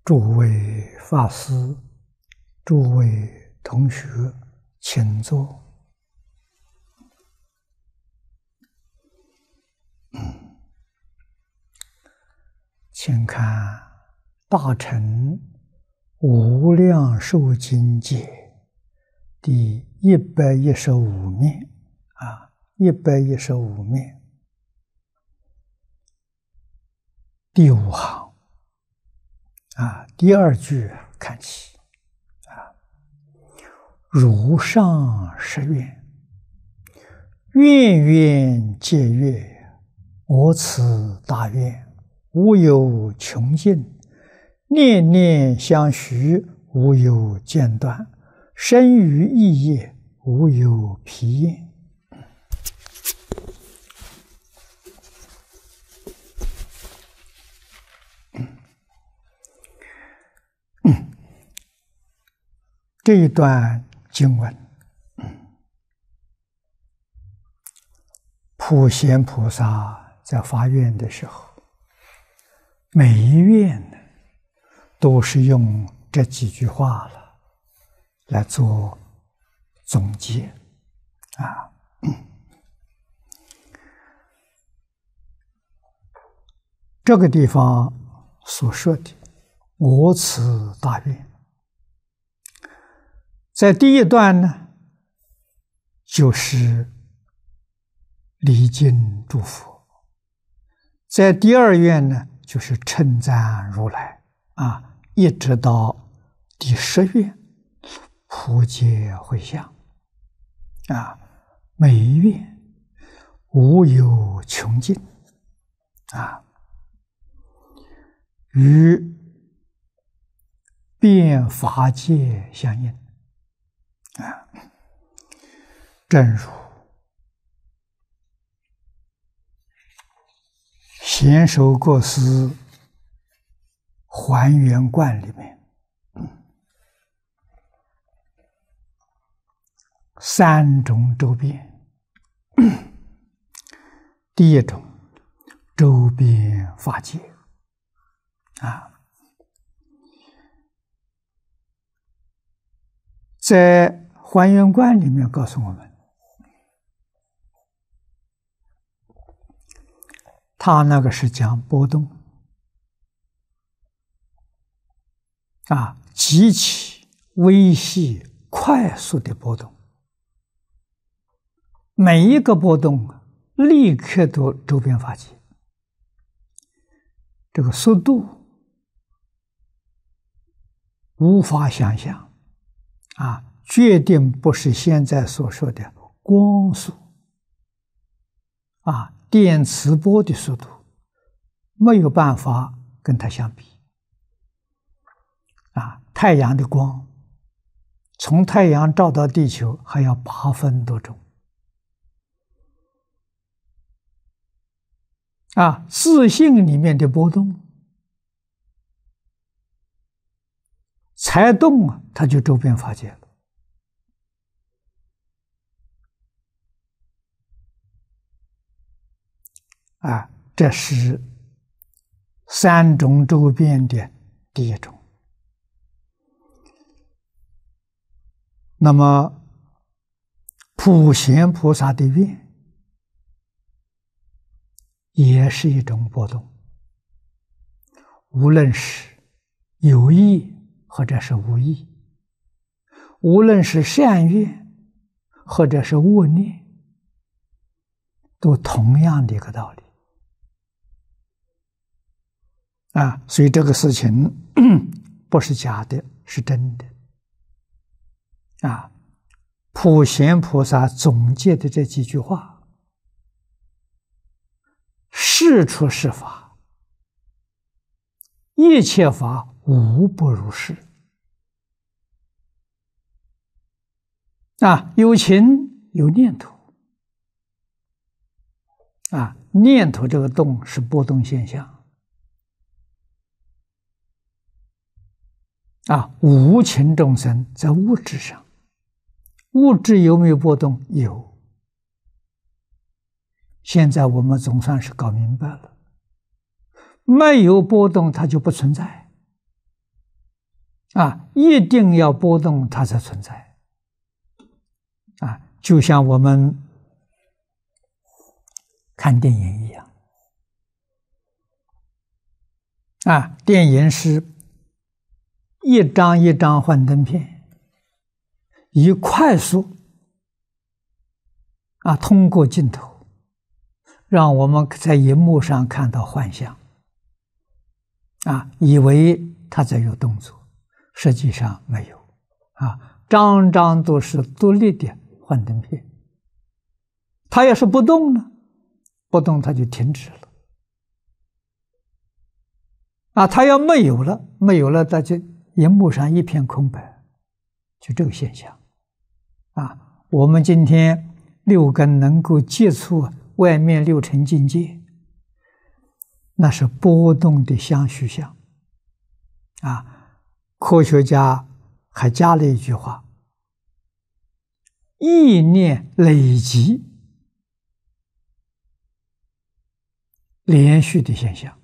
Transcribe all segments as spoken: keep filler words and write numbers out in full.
诸位法师、诸位同学，请坐。请看《大乘无量寿经解》第一百一十五面啊，一百一十五面第五行啊，第二句看起啊，如上十愿，愿愿皆悦，我此大愿。无有穷尽，念念相续，无有间断，生于意业，无有疲厌。嗯、这一段经文，普贤菩萨在发愿的时候，每一愿呢，都是用这几句话了来做总结啊。这个地方所说的“我此大愿”，在第一段呢，就是礼敬诸佛；在第二愿呢，就是称赞如来啊，一直到第十愿普皆回向啊，每一愿无有穷尽啊，与遍法界相应啊，正如贤首国师还原观里面，三种周遍。第一种，周遍法界啊，在还原观里面告诉我们，他那个是讲波动啊，极其微细、快速的波动，每一个波动立刻都周遍法界，这个速度无法想象啊，决定不是现在所说的光速啊。电磁波的速度没有办法跟它相比啊！太阳的光从太阳照到地球还要八分多钟啊！自性里面的波动才动啊，它就周遍法界了。啊，这是三种周遍的第一种。那么，普贤菩萨的愿也是一种波动，无论是有意或者是无意，无论是善愿或者是恶念，都同样的一个道理。啊，所以这个事情不是假的，是真的。啊，普贤菩萨总结的这几句话，是出是法，一切法无不如是。啊，有情有念头，啊，念头这个动是波动现象。啊，无情众生在物质上，物质有没有波动？有。现在我们总算是搞明白了，没有波动它就不存在。 啊，一定要波动它才存在。啊，就像我们看电影一样。啊，电影是一张一张幻灯片，以快速啊通过镜头，让我们在荧幕上看到幻象，啊，以为它在有动作，实际上没有，啊，张张都是独立的幻灯片。它要是不动呢，不动它就停止了。啊，它要没有了，没有了，它就荧幕上一片空白，就这个现象。啊，我们今天六根能够接触外面六尘境界，那是波动的相续相。啊，科学家还加了一句话：意念累积连续的现象。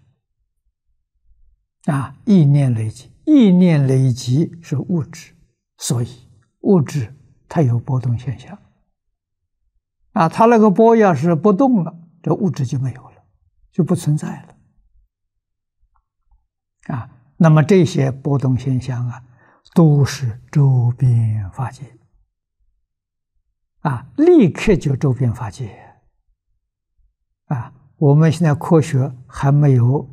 啊，意念累积，意念累积是物质，所以物质它有波动现象。啊，它那个波要是不动了，这物质就没有了，就不存在了。啊，那么这些波动现象啊，都是周边法界。啊，立刻就周边法界。啊，我们现在科学还没有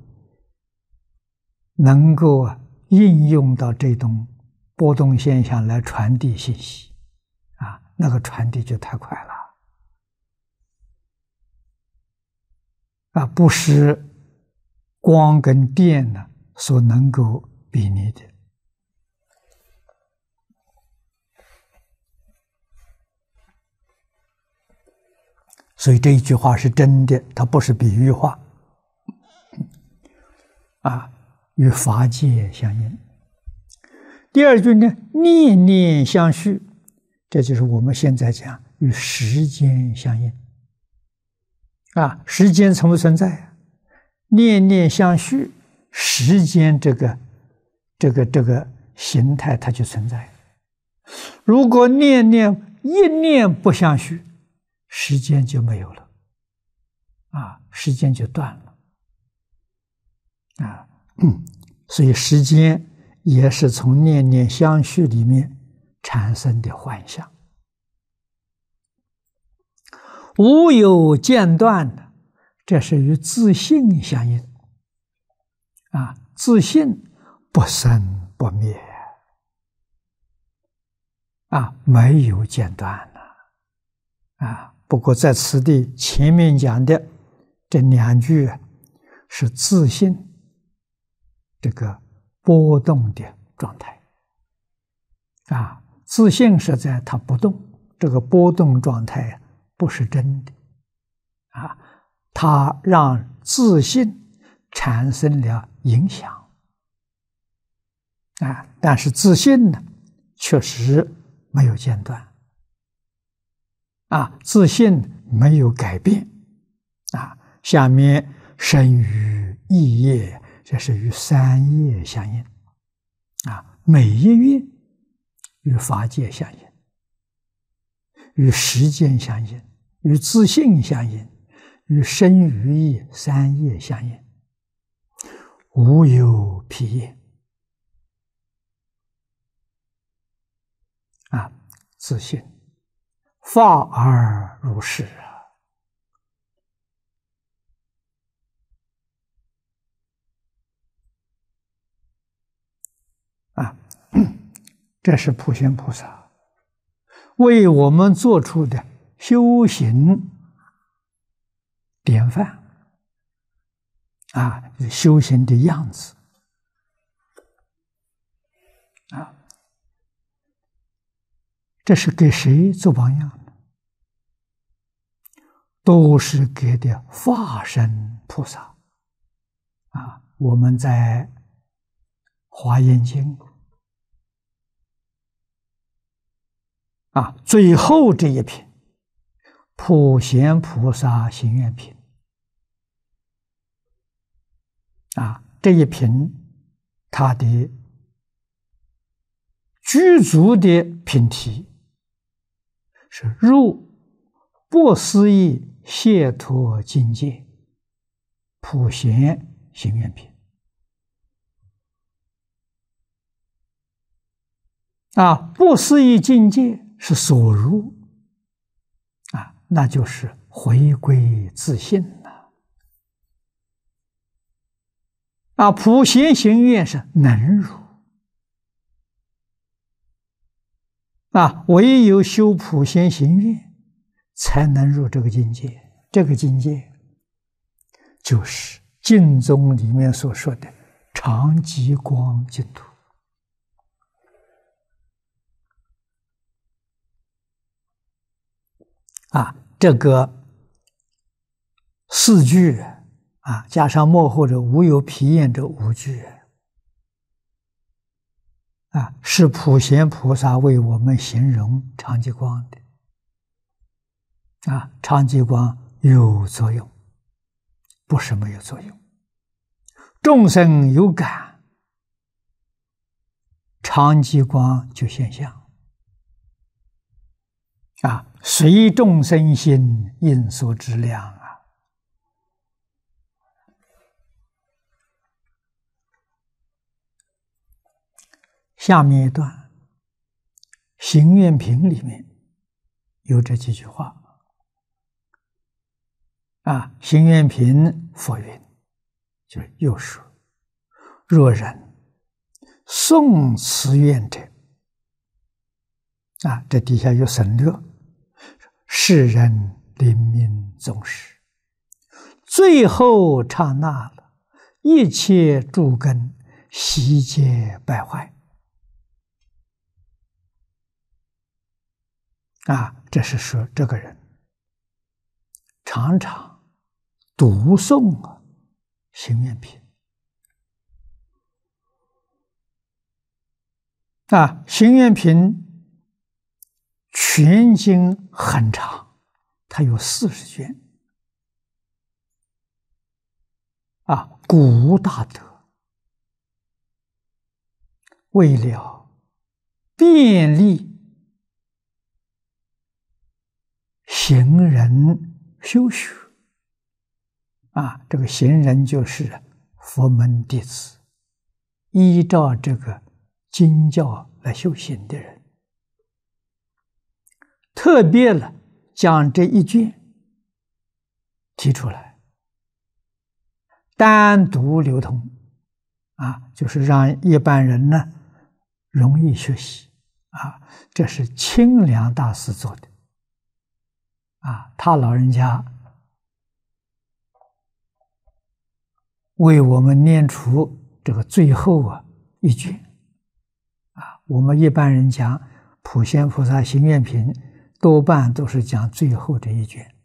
能够应用到这种波动现象来传递信息，啊，那个传递就太快了，啊，不是光跟电呢所能够比拟的。所以这一句话是真的，它不是比喻话，啊。与法界相应。第二句呢，念念相续，这就是我们现在讲与时间相应。啊，时间存不存在？念念相续，时间这个这个这个形态它就存在。如果念念一念不相续，时间就没有了，啊，时间就断了，啊。嗯，所以时间也是从念念相续里面产生的幻象。无有间断的，这是与自性相应。啊，自性不生不灭，啊，没有间断的。啊，不过在此地前面讲的这两句是自性这个波动的状态。啊，自性是在它不动，这个波动状态不是真的。啊，它让自性产生了影响。啊，但是自性呢，确实没有间断。啊，自性没有改变。啊，下面生于意业，这是与三业相应。啊，每一业与法界相应，与时间相应，与自性相应，与生于意三业相应，无有疲业。啊，自性法而如是啊！啊，这是普贤菩萨为我们做出的修行典范啊，修行的样子啊。这是给谁做榜样呢？都是给的化身菩萨啊！我们在《华严经》啊，最后这一品普贤菩萨行愿品啊，这一品它的具足的品题是入不思议解脱境界普贤行愿品啊，不思议境界是所入啊，那就是回归自信了啊。普贤行愿是能入啊，唯有修普贤行愿才能入这个境界。这个境界就是净宗里面所说的常寂光净土啊。这个四句啊，加上幕后的无有疲厌这五句啊，是普贤菩萨为我们形容常寂光的啊。常寂光有作用，不是没有作用。众生有感，常寂光就现象啊，随众生心，应所知量啊。下面一段行愿品里面有这几句话啊。行愿品佛云，就是又说：若人诵此愿者啊，这底下有省略，世人临命终时，最后刹那了，一切诸根悉皆败坏啊。这是说这个人常常读诵啊行愿品啊。行愿品全经很长，它有四十卷啊。古无大德，为了便利行人修学啊，这个行人就是佛门弟子，依照这个经教来修行的人，特别了将这一卷提出来，单独流通啊，就是让一般人呢容易学习啊。这是清凉大师做的啊，他老人家为我们念出这个最后啊一卷啊。我们一般人讲普贤菩萨行愿品，多半都是讲最后这一卷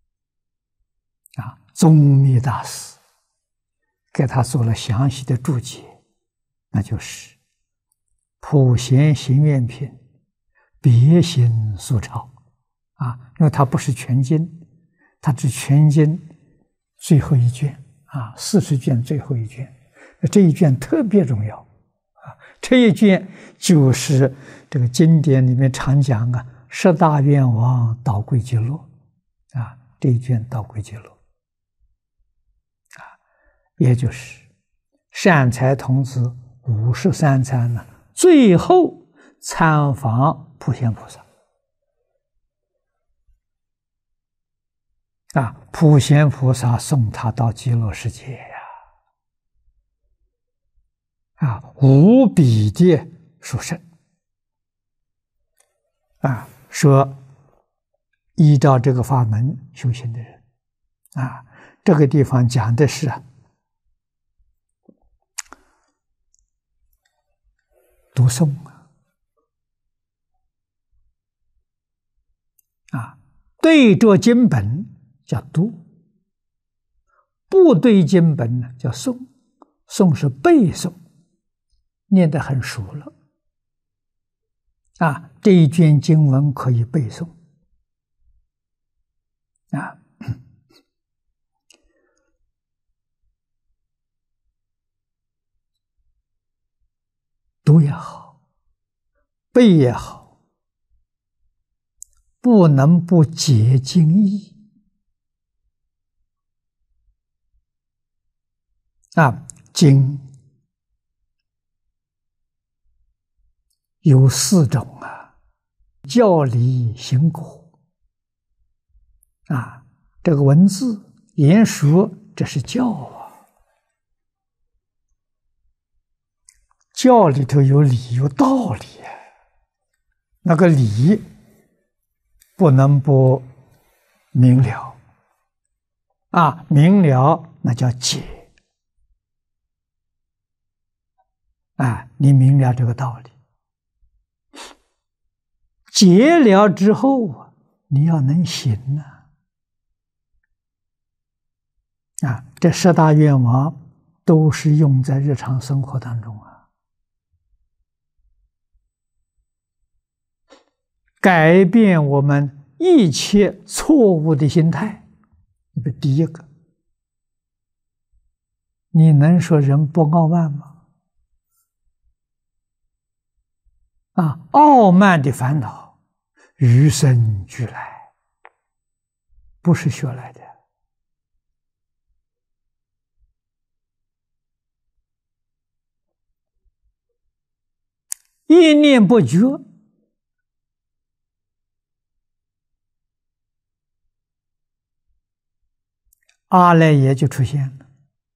啊。宗密大师给他做了详细的注解，那就是普贤行愿品别行素抄啊，因为它不是全经，它是全经最后一卷啊，四十卷最后一卷，这一卷特别重要啊。这一卷就是这个经典里面常讲啊，十大愿王导归极乐啊，这一卷导归极乐啊，也就是善财童子五十三参呢，最后参访普贤菩萨啊，普贤菩萨送他到极乐世界呀，啊，无比的殊胜啊！说依照这个法门修行的人啊，这个地方讲的是啊，读诵啊，啊，对着经本叫读，不对经本呢叫诵，诵是背诵，念得很熟了啊，这一卷经文可以背诵啊。读也好， 背也好，不能不解经义啊。经有四种啊，教理行果啊，这个文字言说，这是教啊。教里头有理，有道理，那个理不能不明了啊，明了那叫解啊，你明了这个道理，解了之后啊，你要能行呢啊，这十大愿望都是用在日常生活当中啊。改变我们一切错误的心态，这第一个，你能说人不傲慢吗？啊，傲慢的烦恼与生俱来，不是学来的。一念不觉，阿赖耶就出现了。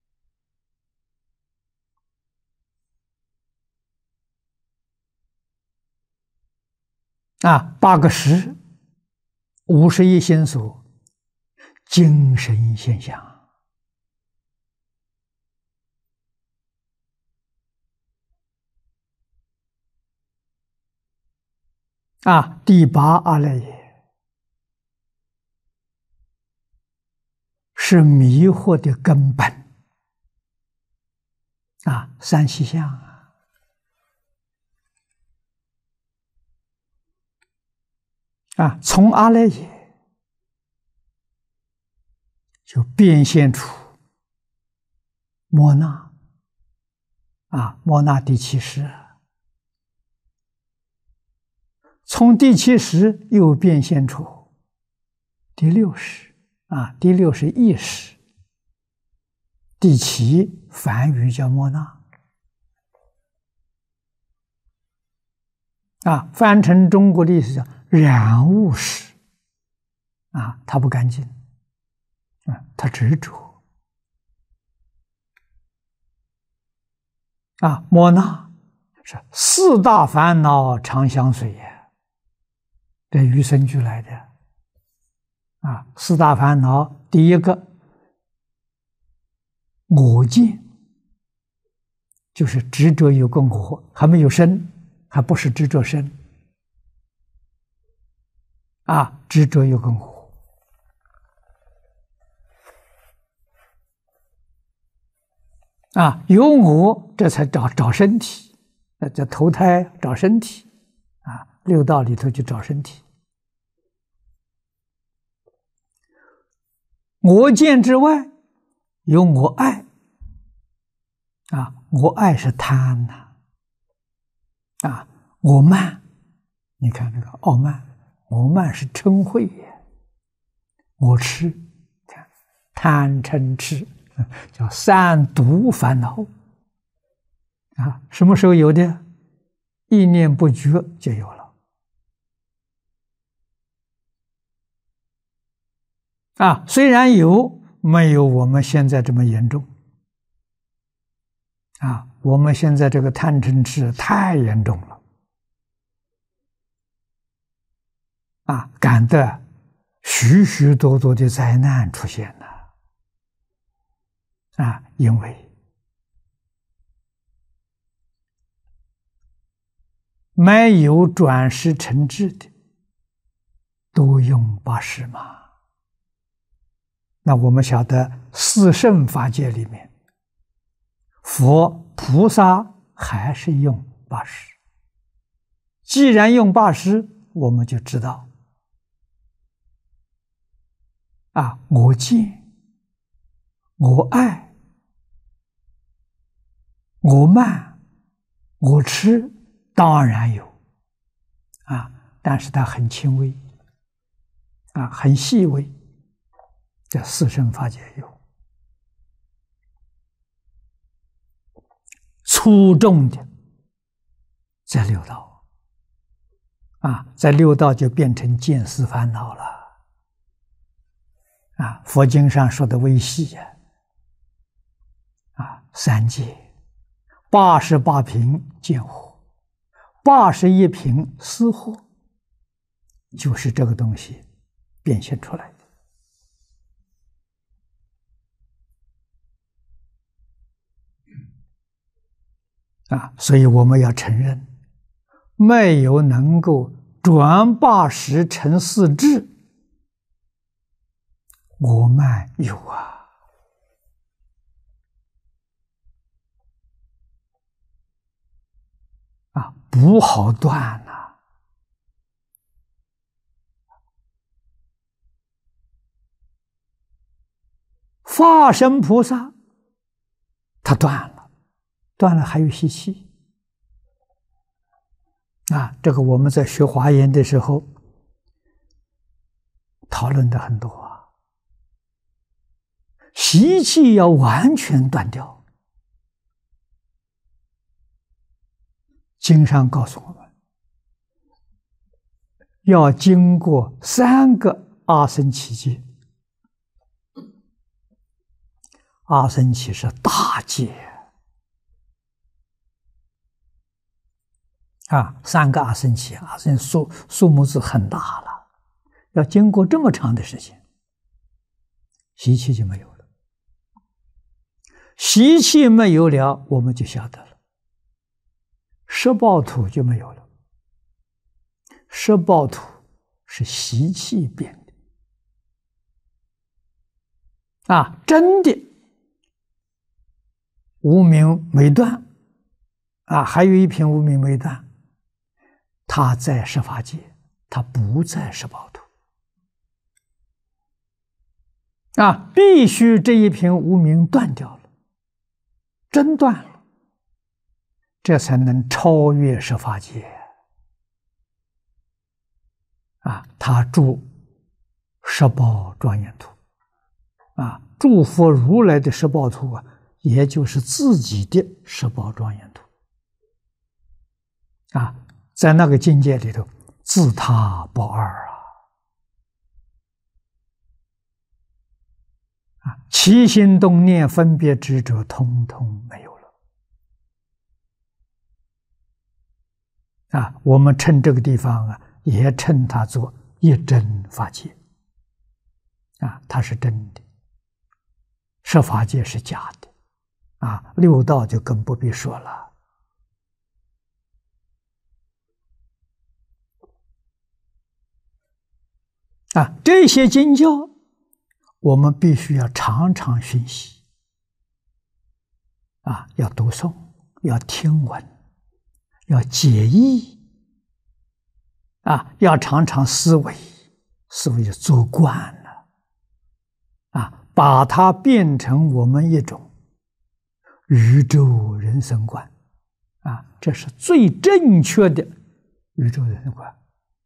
啊，八个识，五十一心所，精神现象。啊，第八阿赖耶是迷惑的根本。啊，三细相啊。啊，从阿赖耶就变现出摩那，啊，摩那第七识，从第七识又变现出第六识，啊，第六是意识，第七梵语叫摩那，啊，翻成中国的意思叫染物识，啊，他不干净，啊，他执着，啊，摩那是四大烦恼常相随呀，这与生俱来的，啊，四大烦恼，第一个我见，就是执着有个我，还没有生，还不是执着生。啊，执着有个我，啊，有我，这才找找身体，那叫投胎找身体，啊，六道里头就找身体。我见之外，有我爱，啊，我爱是贪呐，啊，我慢，你看这个傲慢。我慢是嗔恚也，我痴，看贪嗔痴，叫三毒烦恼啊！什么时候有的？一念不觉就有了啊！虽然有，没有我们现在这么严重啊！我们现在这个贪嗔痴太严重了。啊，感得许许多多的灾难出现了啊！因为没有转识成智的，都用八识嘛。那我们晓得四圣法界里面，佛菩萨还是用八识。既然用八识，我们就知道。啊，我见，我爱，我慢，我痴，当然有啊，但是它很轻微，啊，很细微，这四圣法界有。粗重的在六道，啊，在六道就变成见思烦恼了。啊，佛经上说的微细呀，啊，三界八十八品见惑，八十一品思惑，就是这个东西变现出来的。啊，所以我们要承认，没有能够转八十成四智，我们有啊。啊，不好断呐、啊！法身菩萨他断了，断了还有习气啊！这个我们在学华严的时候讨论的很多啊。习气要完全断掉，经上告诉我们，要经过三个阿僧祇劫。阿僧祇是大劫啊，三个阿僧祇，阿僧数数目字很大了，要经过这么长的时间，习气就没有了。习气没有了，我们就晓得了，十报土就没有了。十报土是习气变的啊，真的无明没断啊，还有一品无明没断，它在十法界，它不在十报土啊，必须这一品无明断掉了，真断了，这才能超越十法界啊！他住十报庄严土啊，诸佛如来的十报土啊，也就是自己的十报庄严土啊，在那个境界里头，自他不二啊！啊，起心动念、分别执着，通通没有了啊！我们称这个地方啊，也称它做一真法界啊，它是真的，十法界是假的。啊，六道就更不必说了。啊，这些经教，我们必须要常常熏习。啊，要读诵，要听闻，要解义。啊，要常常思维，思维就做惯了。啊，把它变成我们一种宇宙人生观，啊，这是最正确的宇宙人生观，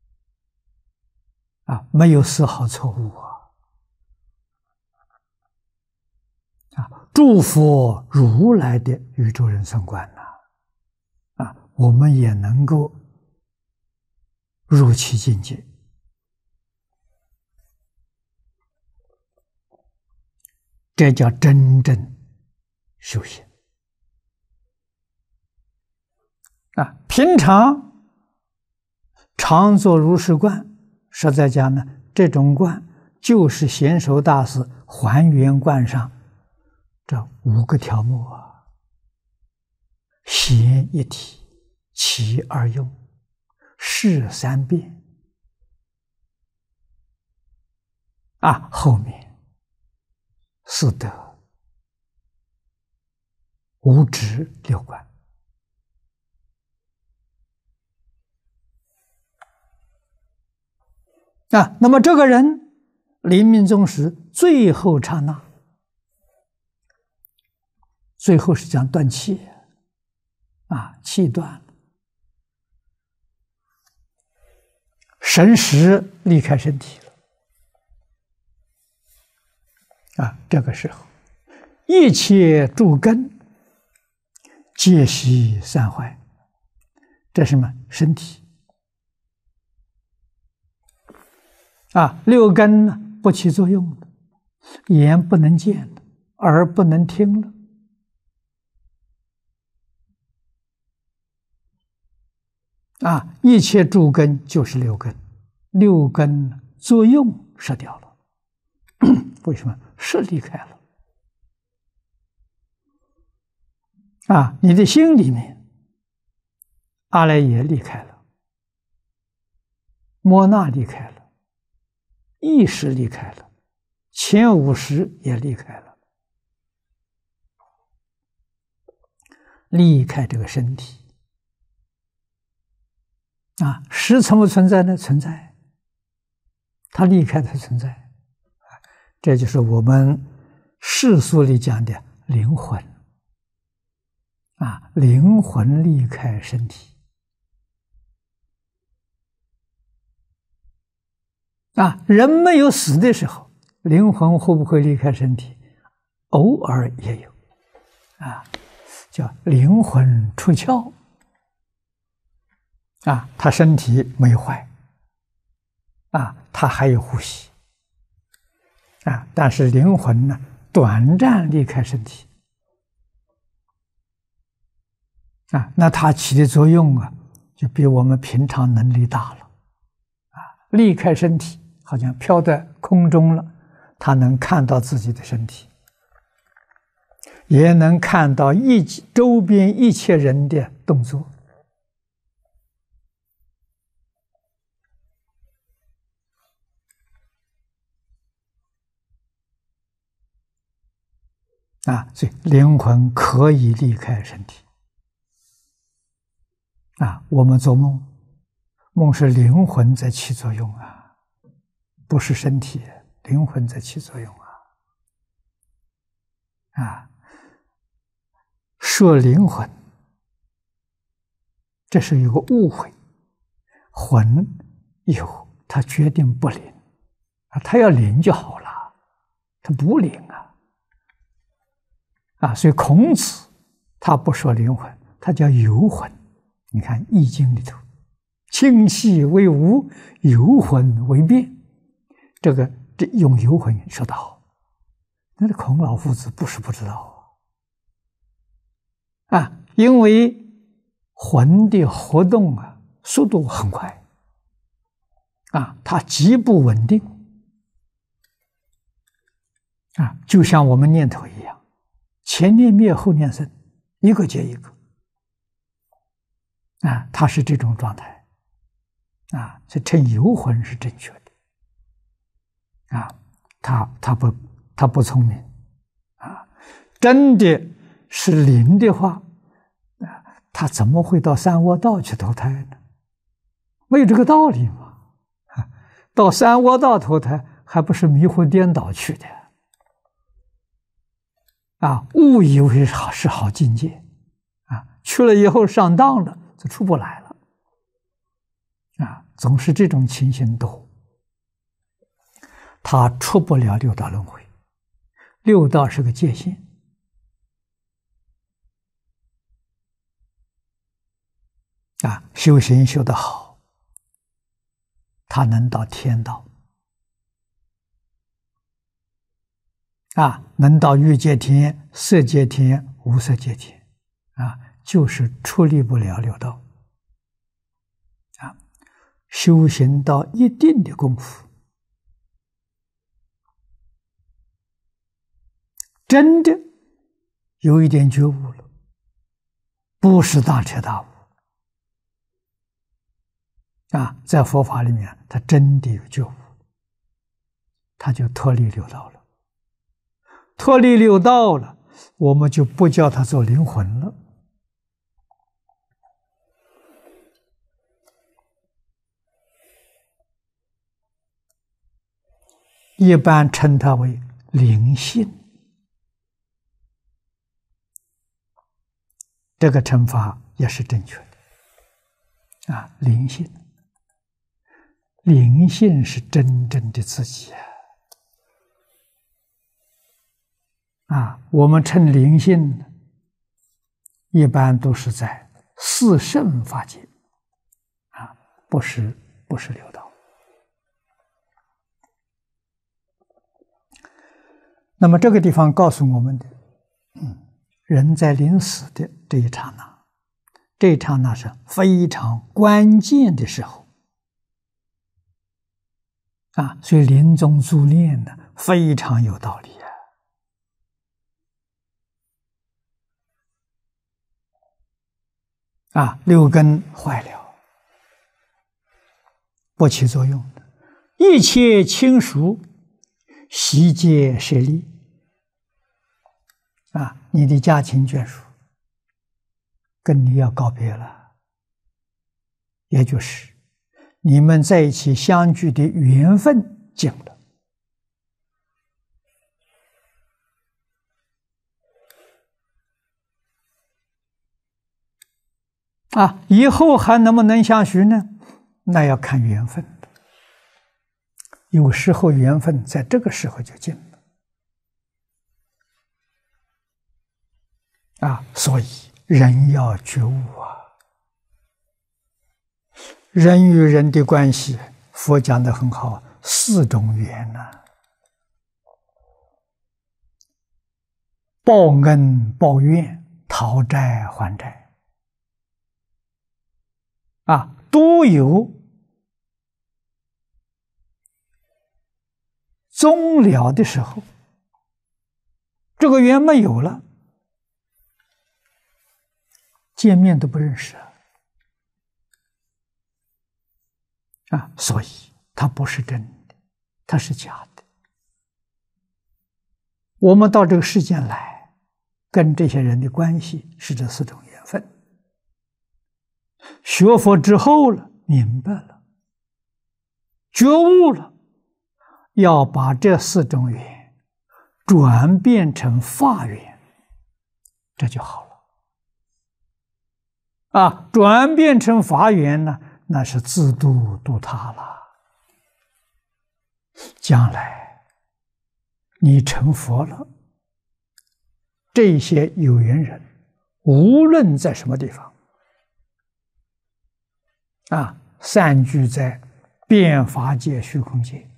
啊，没有丝毫错误啊！啊，诸佛如来的宇宙人生观呐，啊，我们也能够入其境界，这叫真正修行。啊，平常常做如是观，实在讲呢，这种观就是贤首大师还原观上这五个条目啊：贤一体，齐二用，事三变。啊，后面四德、五智六观。啊，那么这个人临命终时最后刹那，最后是讲断气啊，气断了神识离开身体了啊，这个时候一切诸根皆悉散坏。这是什么？身体啊，六根呢不起作用了，眼不能见了，耳不能听了。啊，一切诸根就是六根，六根作用失掉了。为什么？识离开了。啊，你的心里面，阿赖耶离开了，摩那离开了，意识离开了，前五识也离开了，离开这个身体。啊，识存不存在呢？存在，它离开它存在，这就是我们世俗里讲的灵魂。啊，灵魂离开身体。啊，人没有死的时候，灵魂会不会离开身体？偶尔也有，啊，叫灵魂出窍。啊，他身体没有坏，啊，他还有呼吸，啊，但是灵魂呢，短暂离开身体，啊，那它起的作用啊，就比我们平常能力大了，啊，离开身体，好像飘在空中了，他能看到自己的身体，也能看到一周边一切人的动作。啊，所以灵魂可以离开身体。啊，我们做梦，梦是灵魂在起作用啊，不是身体，灵魂在起作用啊。啊，说灵魂，这是有个误会，魂有，它决定不灵啊，它要灵就好了，它不灵啊。啊，所以孔子他不说灵魂，他叫游魂。你看《易经》里头，清气为无，游魂为变。这个这用游魂说得好，那孔老夫子不是不知道啊，啊，因为魂的活动啊，速度很快，啊，它极不稳定，啊，就像我们念头一样。前念灭，后念生，一个接一个，啊，它是这种状态，啊，这称游魂是正确的，啊，他他不他不聪明，啊，真的是灵的话，啊，他怎么会到三窝道去投胎呢？没有这个道理嘛，啊，到三窝道投胎还不是迷糊颠倒去的。啊，误以为是好是好境界，啊，去了以后上当了，就出不来了，啊，总是这种情形多，他出不了六道轮回。六道是个界限，啊，修行修得好，他能到天道。啊，能到欲界天、色界天、无色界天，啊，就是出离不了六道。啊，修行到一定的功夫，真的有一点觉悟了，不是大彻大悟。啊，在佛法里面，他真的有觉悟，他就脱离六道了。脱离六道了，我们就不叫他做灵魂了，一般称它为灵性。这个称法也是正确的，啊，灵性。 灵性是真正的自己啊！啊，我们称灵性，一般都是在四圣法界，啊，不是不是六道。那么这个地方告诉我们的，嗯，人在临死的这一刹那，这一刹那是非常关键的时候。啊，所以临终助念呢，非常有道理啊！啊，六根坏了，不起作用的，一切亲属悉皆舍利。啊，你的家亲眷属跟你要告别了，也就是你们在一起相聚的缘分尽了。啊，以后还能不能相续呢？那要看缘分。有时候缘分在这个时候就尽了。啊，所以人要觉悟啊。人与人的关系，佛讲得很好，四种缘呐、啊：报恩、报怨、讨债、还债，啊，都有终了的时候，这个缘没有了，见面都不认识啊。啊，所以它不是真的，它是假的。我们到这个世间来，跟这些人的关系是这四种缘分。学佛之后了，明白了，觉悟了，要把这四种缘转变成法缘，这就好了。啊，转变成法缘呢？那是自度度他了。将来你成佛了，这些有缘人，无论在什么地方，啊，散居在变法界、虚空界，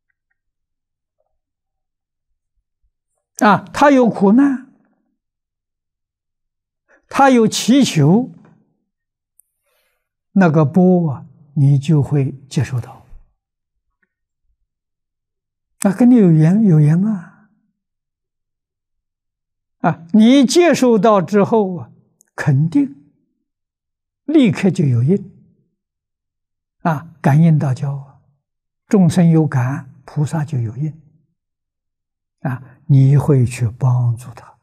啊，他有苦难，他有祈求。那个波啊，你就会接受到。啊，跟你有缘有缘吗？啊，你接受到之后啊，肯定立刻就有应。啊，感应道交啊，众生有感，菩萨就有应。啊，你会去帮助他。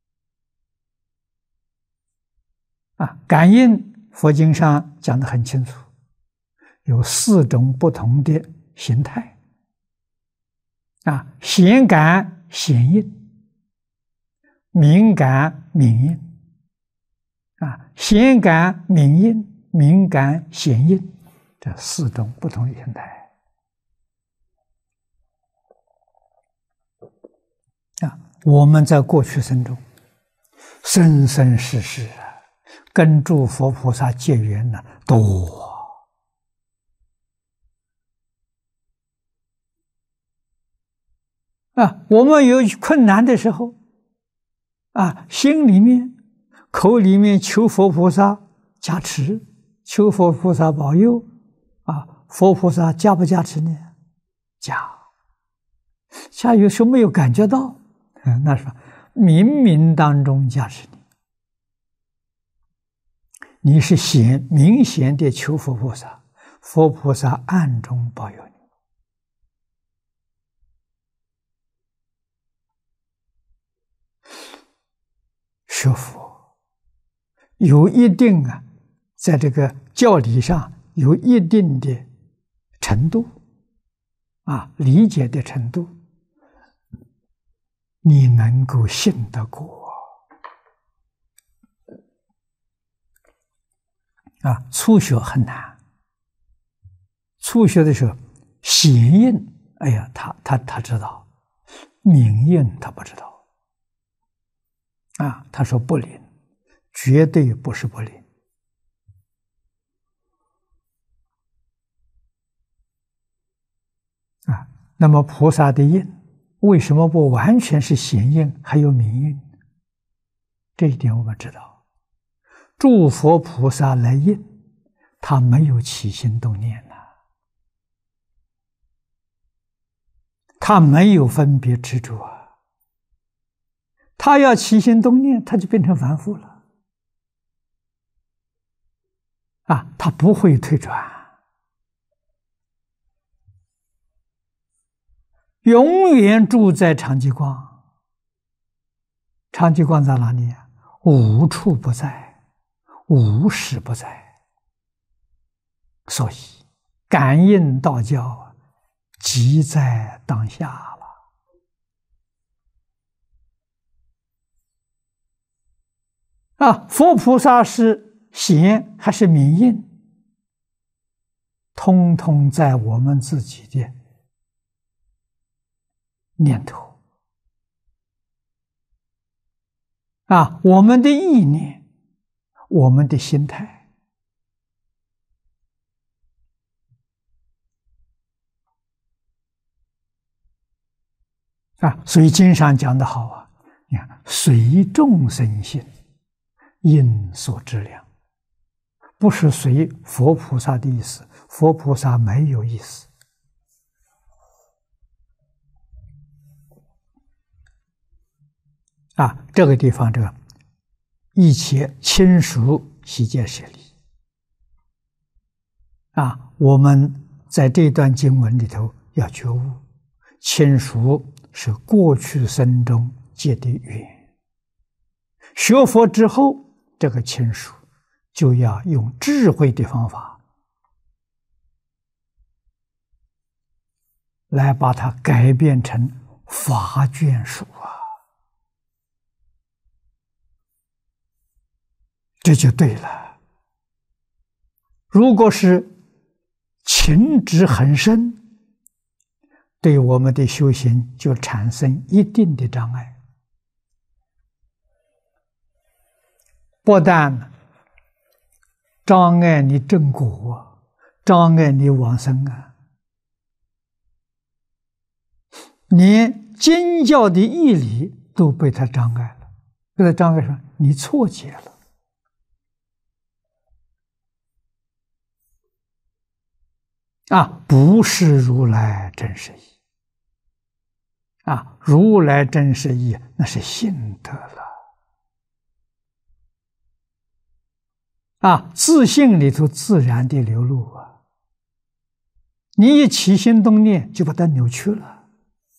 啊，感应。佛经上讲得很清楚，有四种不同的形态。啊，显感显应，敏感敏应，啊，显感敏应，敏感显应，这四种不同的形态。啊，我们在过去生中，生生世世啊。跟诸佛菩萨结缘呢多啊！我们有困难的时候，啊，心里面、口里面求佛菩萨加持，求佛菩萨保佑，啊，佛菩萨加不加持呢？加。加有时候没有感觉到，嗯，那是冥冥当中加持你。你是显明显的求佛菩萨，佛菩萨暗中保佑你。学佛有一定啊，在这个教理上有一定的程度，啊，理解的程度，你能够信得过。啊，初学很难。初学的时候， 显应，哎呀，他他他知道，明应他不知道。啊，他说不灵，绝对不是不灵。啊，那么菩萨的应为什么不完全是显应，还有明应？这一点我们知道，诸佛菩萨来应，他没有起心动念呐、啊，他没有分别执着啊，他要起心动念，他就变成凡夫了啊，他不会退转，永远住在常寂光。常寂光在哪里啊？无处不在，无时不在。所以感应道教即在当下了。啊，佛菩萨是显还是明应，通通在我们自己的念头。啊，我们的意念，我们的心态。啊，所以经上讲得好啊，你看，随众生心，应所知量，不是随佛菩萨的意思，佛菩萨没有意思。啊，这个地方这个一切亲属悉皆舍利。啊，我们在这段经文里头要觉悟，亲属是过去生中结的缘，学佛之后，这个亲属就要用智慧的方法来把它改变成法眷属啊。这就对了。如果是情执很深，对我们的修行就产生一定的障碍。不但障碍你正果，障碍你往生啊，连经教的义理都被他障碍了。被他障碍什么？你错解了。啊，不是如来真实义啊！如来真实义那是信得了啊，自信里头自然的流露啊。你一起心动念，就把它扭曲了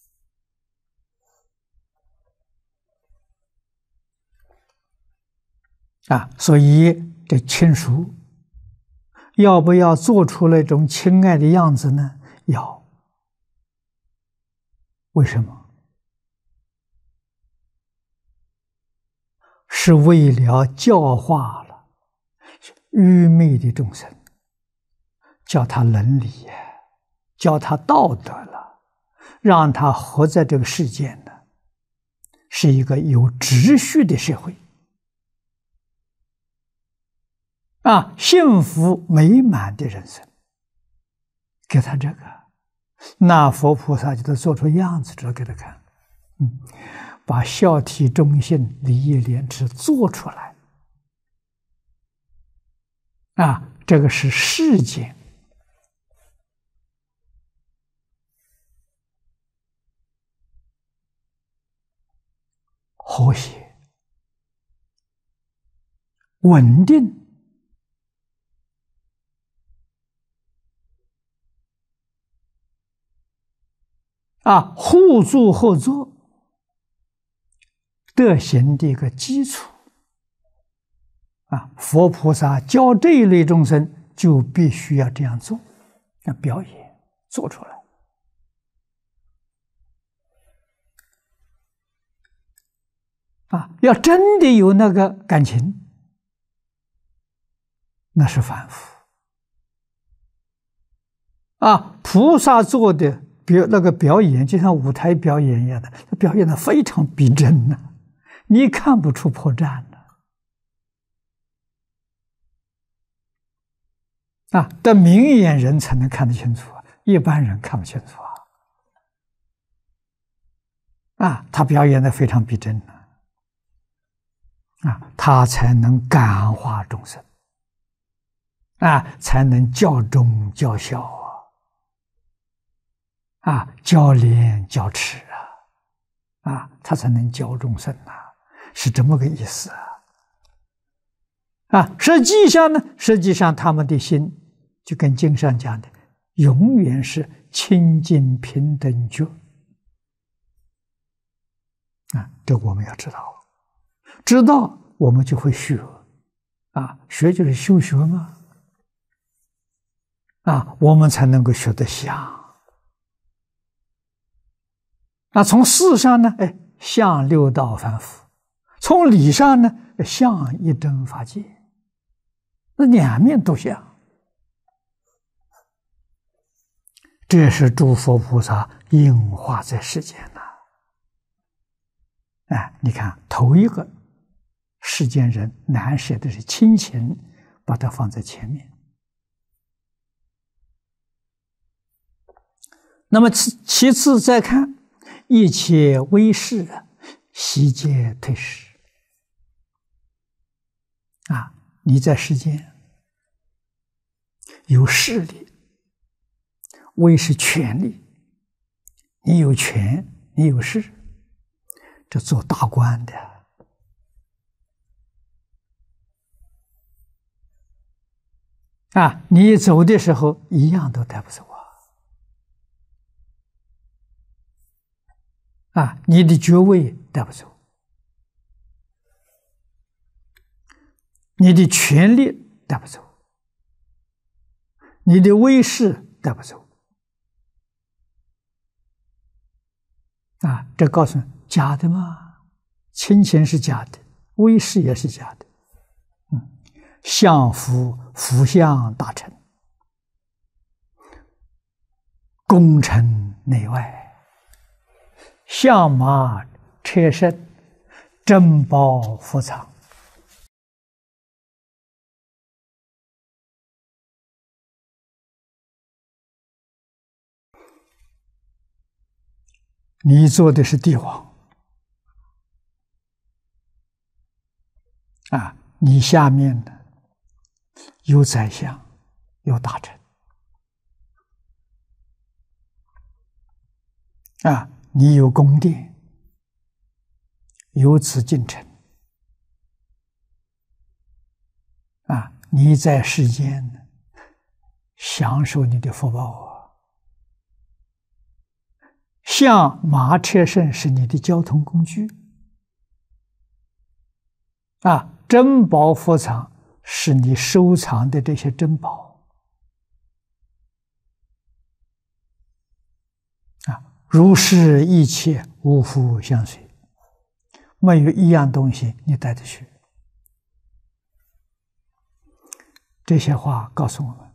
啊！所以这亲属要不要做出那种亲爱的样子呢？要。为什么？是为了教化了愚昧的众生，教他伦理，教他道德了，让他活在这个世间呢，是一个有秩序的社会。啊，幸福美满的人生，给他这个，那佛菩萨就得做出样子出来给他看，嗯，把孝悌忠信、礼义廉耻做出来，啊，这个是世间和谐、稳定。啊，互助合作德行的一个基础啊，佛菩萨教这一类众生，就必须要这样做，要表演做出来啊，要真的有那个感情，那是凡夫啊，菩萨做的表那个表演，就像舞台表演一样的，表演的非常逼真呐、啊，你看不出破绽的。啊，的明眼人才能看得清楚啊，一般人看不清楚啊。啊，他表演的非常逼真呢、啊，啊，他才能感化众生，啊，才能教忠教孝啊，啊，教廉教耻啊，啊，他才能教众生呐、啊，是这么个意思啊。啊，实际上呢，实际上他们的心就跟经上讲的，永远是清净平等觉。啊，这我们要知道，知道我们就会学，啊，学就是修学嘛，啊，我们才能够学得像。那从事上呢，哎，像六道凡夫；从理上呢，像一真法界。那两面都像，这是诸佛菩萨应化在世间呐、啊。哎，你看头一个世间人难舍的是亲情，把它放在前面。那么其其次再看一切威势，悉皆退失。啊，你在世间有势力，威是权力，你有权，你有势，这做大官的啊，你走的时候一样都带不走啊！啊，你的爵位带不走，你的权力带不走，你的威势带不走啊！这告诉你，假的嘛，亲情是假的，威势也是假的。嗯，相福福相大成，功成内外，相马车胜，珍宝福藏。你做的是帝王啊，你下面的有宰相，有大臣啊，你有宫殿，有紫禁城啊，你在世间享受你的福报啊。像马车胜是你的交通工具啊，珍宝福藏是你收藏的这些珍宝啊，如是一切无复相随，没有一样东西你带得去。这些话告诉我们，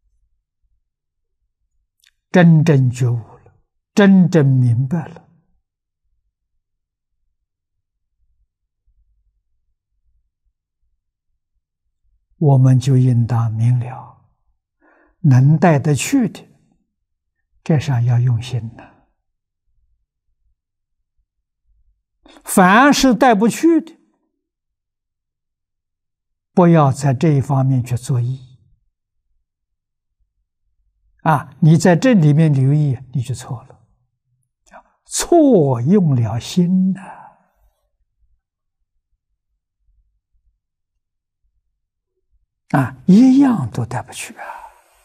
真正觉悟了，真正明白了，我们就应当明了，能带得去的，这上要用心的；凡是带不去的，不要在这一方面去作意啊！你在这里面留意，你就错了，错用了心呐、啊！啊，一样都带不去啊！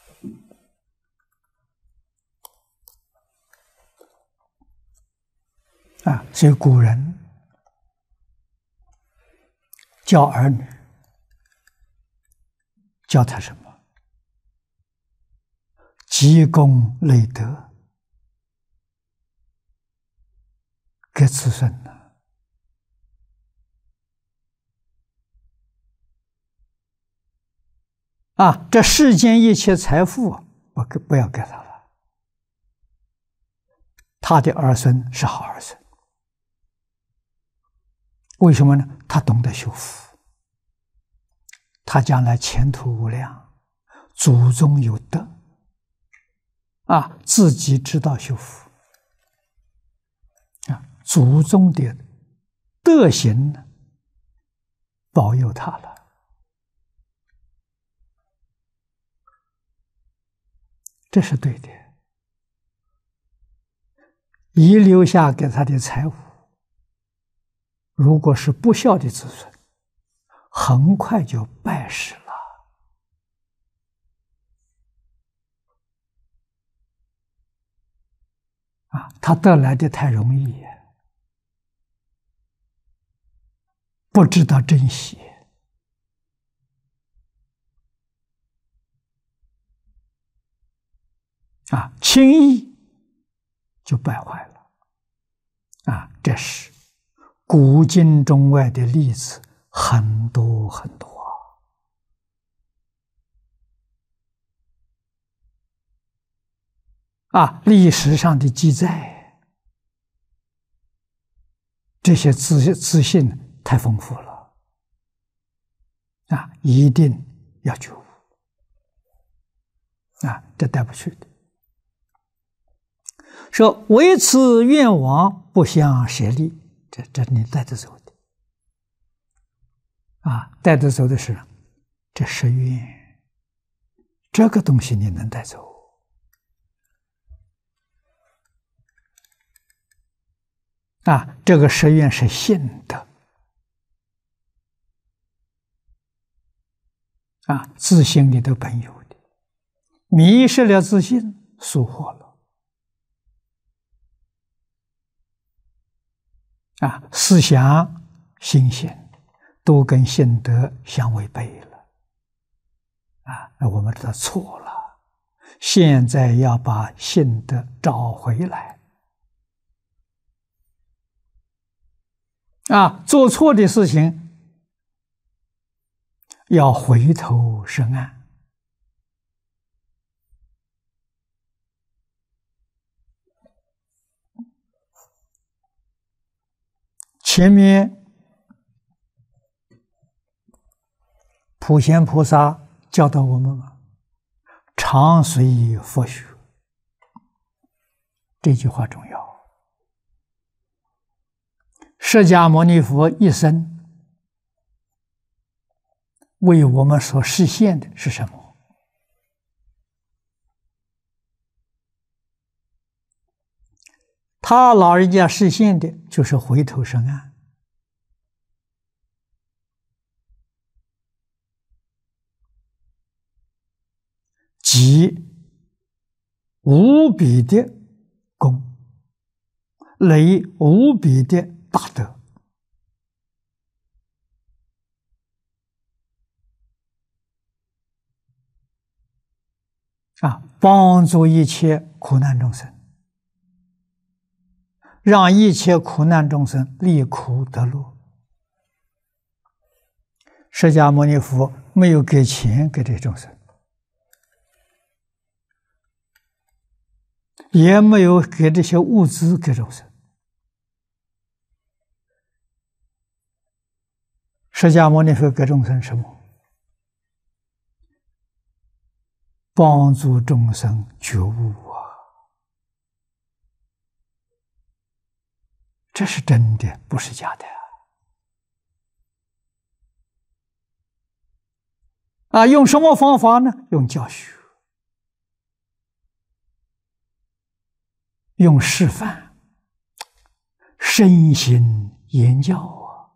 啊，所以古人教儿女，教他什么？积功累德，给子孙呢？啊，这世间一切财富，不不要给他了。 他的儿孙是好儿孙。为什么呢？他懂得修福，他将来前途无量，祖宗有德啊，自己知道修福啊，祖宗的德行呢，保佑他了。这是对的。遗留下给他的财物，如果是不孝的子孙，很快就败失了。啊，他得来的太容易，不知道珍惜。啊，轻易就败坏了。啊，这是古今中外的例子很多很多啊！历史上的记载，这些资资讯太丰富了啊！一定要觉悟啊，这带不去的。说为此愿望不相舍利，这这你带着走的啊，带着走的是这十愿，这个东西你能带走啊？这个十愿是信的啊，自性里头本有的，迷失了自信，疏忽了。啊，思想、心性都跟性德相违背了，啊，那我们知道错了，现在要把性德找回来，啊，做错的事情要回头是岸。前面普贤菩萨教导我们常随佛学，这句话重要。释迦牟尼佛一生为我们所实现的是什么？他老人家实现的就是回头是岸。积无比的功，累无比的大德，啊，帮助一切苦难众生，让一切苦难众生离苦得乐。释迦牟尼佛没有给钱给这些众生，也没有给这些物资给众生。释迦牟尼佛给众生什么？帮助众生觉悟啊！这是真的，不是假的啊！用什么方法呢？用教学，用示范，身心言教啊！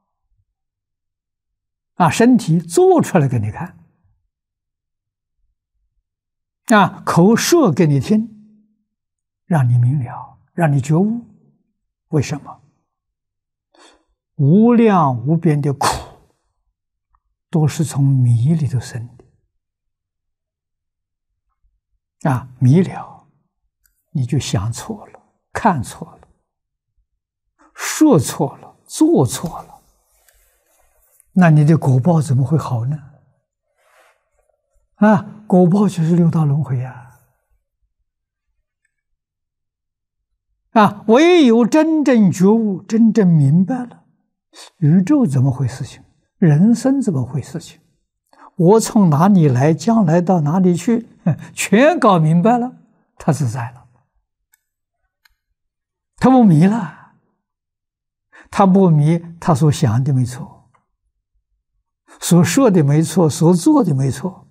啊，身体做出来给你看，啊，口说给你听，让你明了，让你觉悟。为什么？无量无边的苦都是从迷里头生的啊！迷了，你就想错了，看错了，说错了，做错了，那你的果报怎么会好呢？啊，果报就是六道轮回呀！ 啊，唯有真正觉悟、真正明白了，宇宙怎么回事情，人生怎么回事情，我从哪里来，将来到哪里去，全搞明白了，他自在了，他不迷了，他不迷，他所想的没错，所说的没错，所做的没错，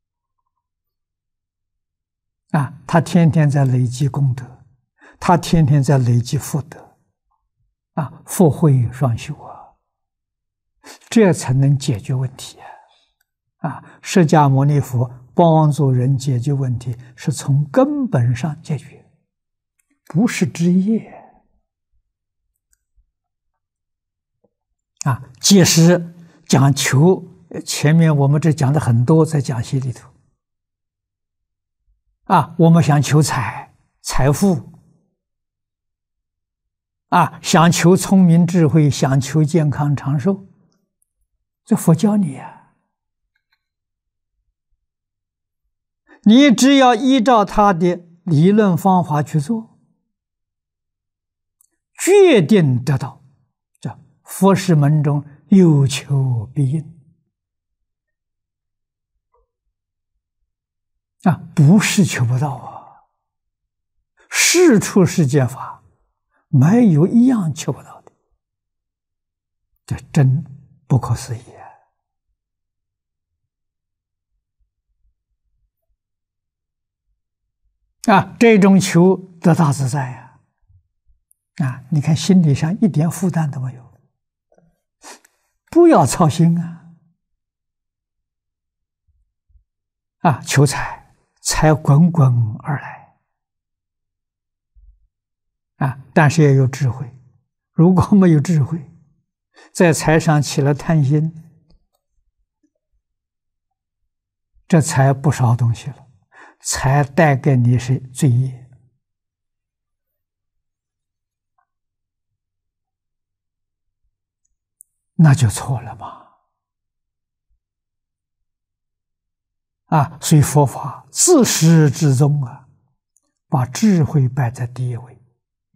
啊，他天天在累积功德。他天天在累积福德，啊，福慧双修啊，这才能解决问题啊！啊，释迦牟尼佛帮助人解决问题，是从根本上解决，不是枝叶啊。即使讲求，前面我们这讲的很多，在讲习里头啊，我们想求财、财富。啊，想求聪明智慧，想求健康长寿，这佛教你呀、啊，你只要依照他的理论方法去做，决定得到。这佛事门中有求必应啊，不是求不到啊，事出世间法。没有一样求不到的，这真不可思议啊！啊，这种求得大自在呀！啊，你看心理上一点负担都没有，不要操心啊！啊，求财，财滚滚而来。啊！但是要有智慧，如果没有智慧，在财上起了贪心，这财不少东西了，财带给你是罪业，那就错了嘛！啊，所以佛法自始至终啊，把智慧摆在第一位。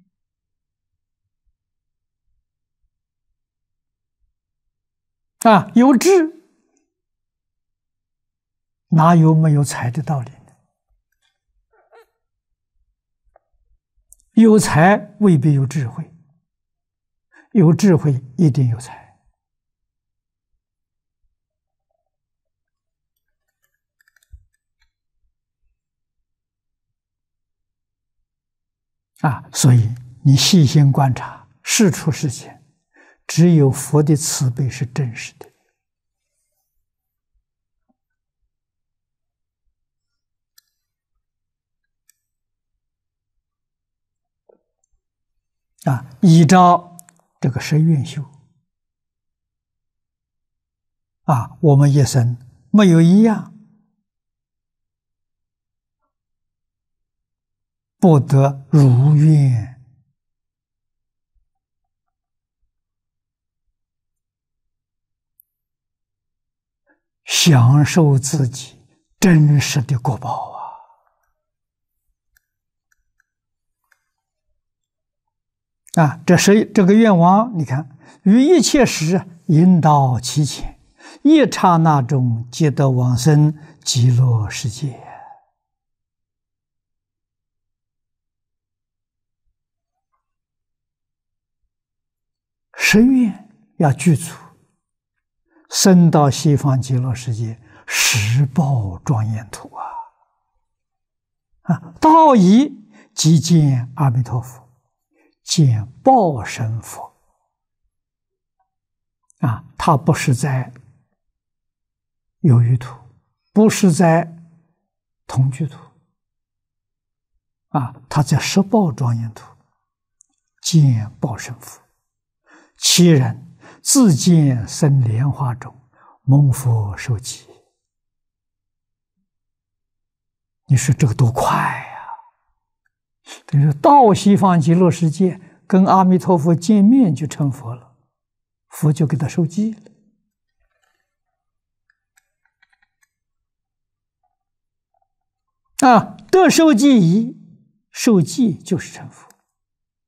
啊，有智哪有没有财的道理呢？有财未必有智慧，有智慧一定有财。啊，所以你细心观察，事出世间。只有佛的慈悲是真实的啊！依照这个十愿修啊，我们一生没有一样不得如愿。享受自己真实的果报啊！啊，这是这个愿望，你看，于一切时引导其前，一刹那中皆得往生极乐世界。十愿要具足。生到西方极乐世界，实报庄严土啊！啊，道义即见阿弥陀佛，见报身佛啊！他不是在有余土，不是在同居土啊，他在实报庄严土见报身佛，其人自见生莲花中，蒙佛受记。你说这个多快呀！等于到西方极乐世界，跟阿弥陀佛见面就成佛了，佛就给他受记了。啊，得受记已，受记就是成佛。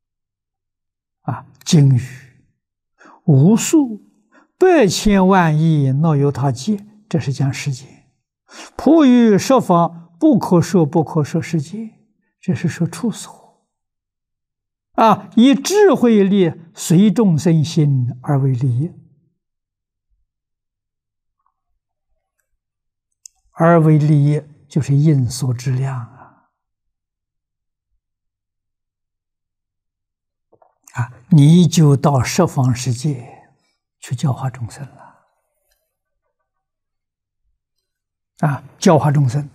啊，经语无数百千万亿，若有他界，这是讲世界。普于十方不可说不可说世界，这是说处所。啊，以智慧力随众生心而为利，而为利就是因所之量啊！啊，你就到十方世界去教化众生了。啊，教化众生，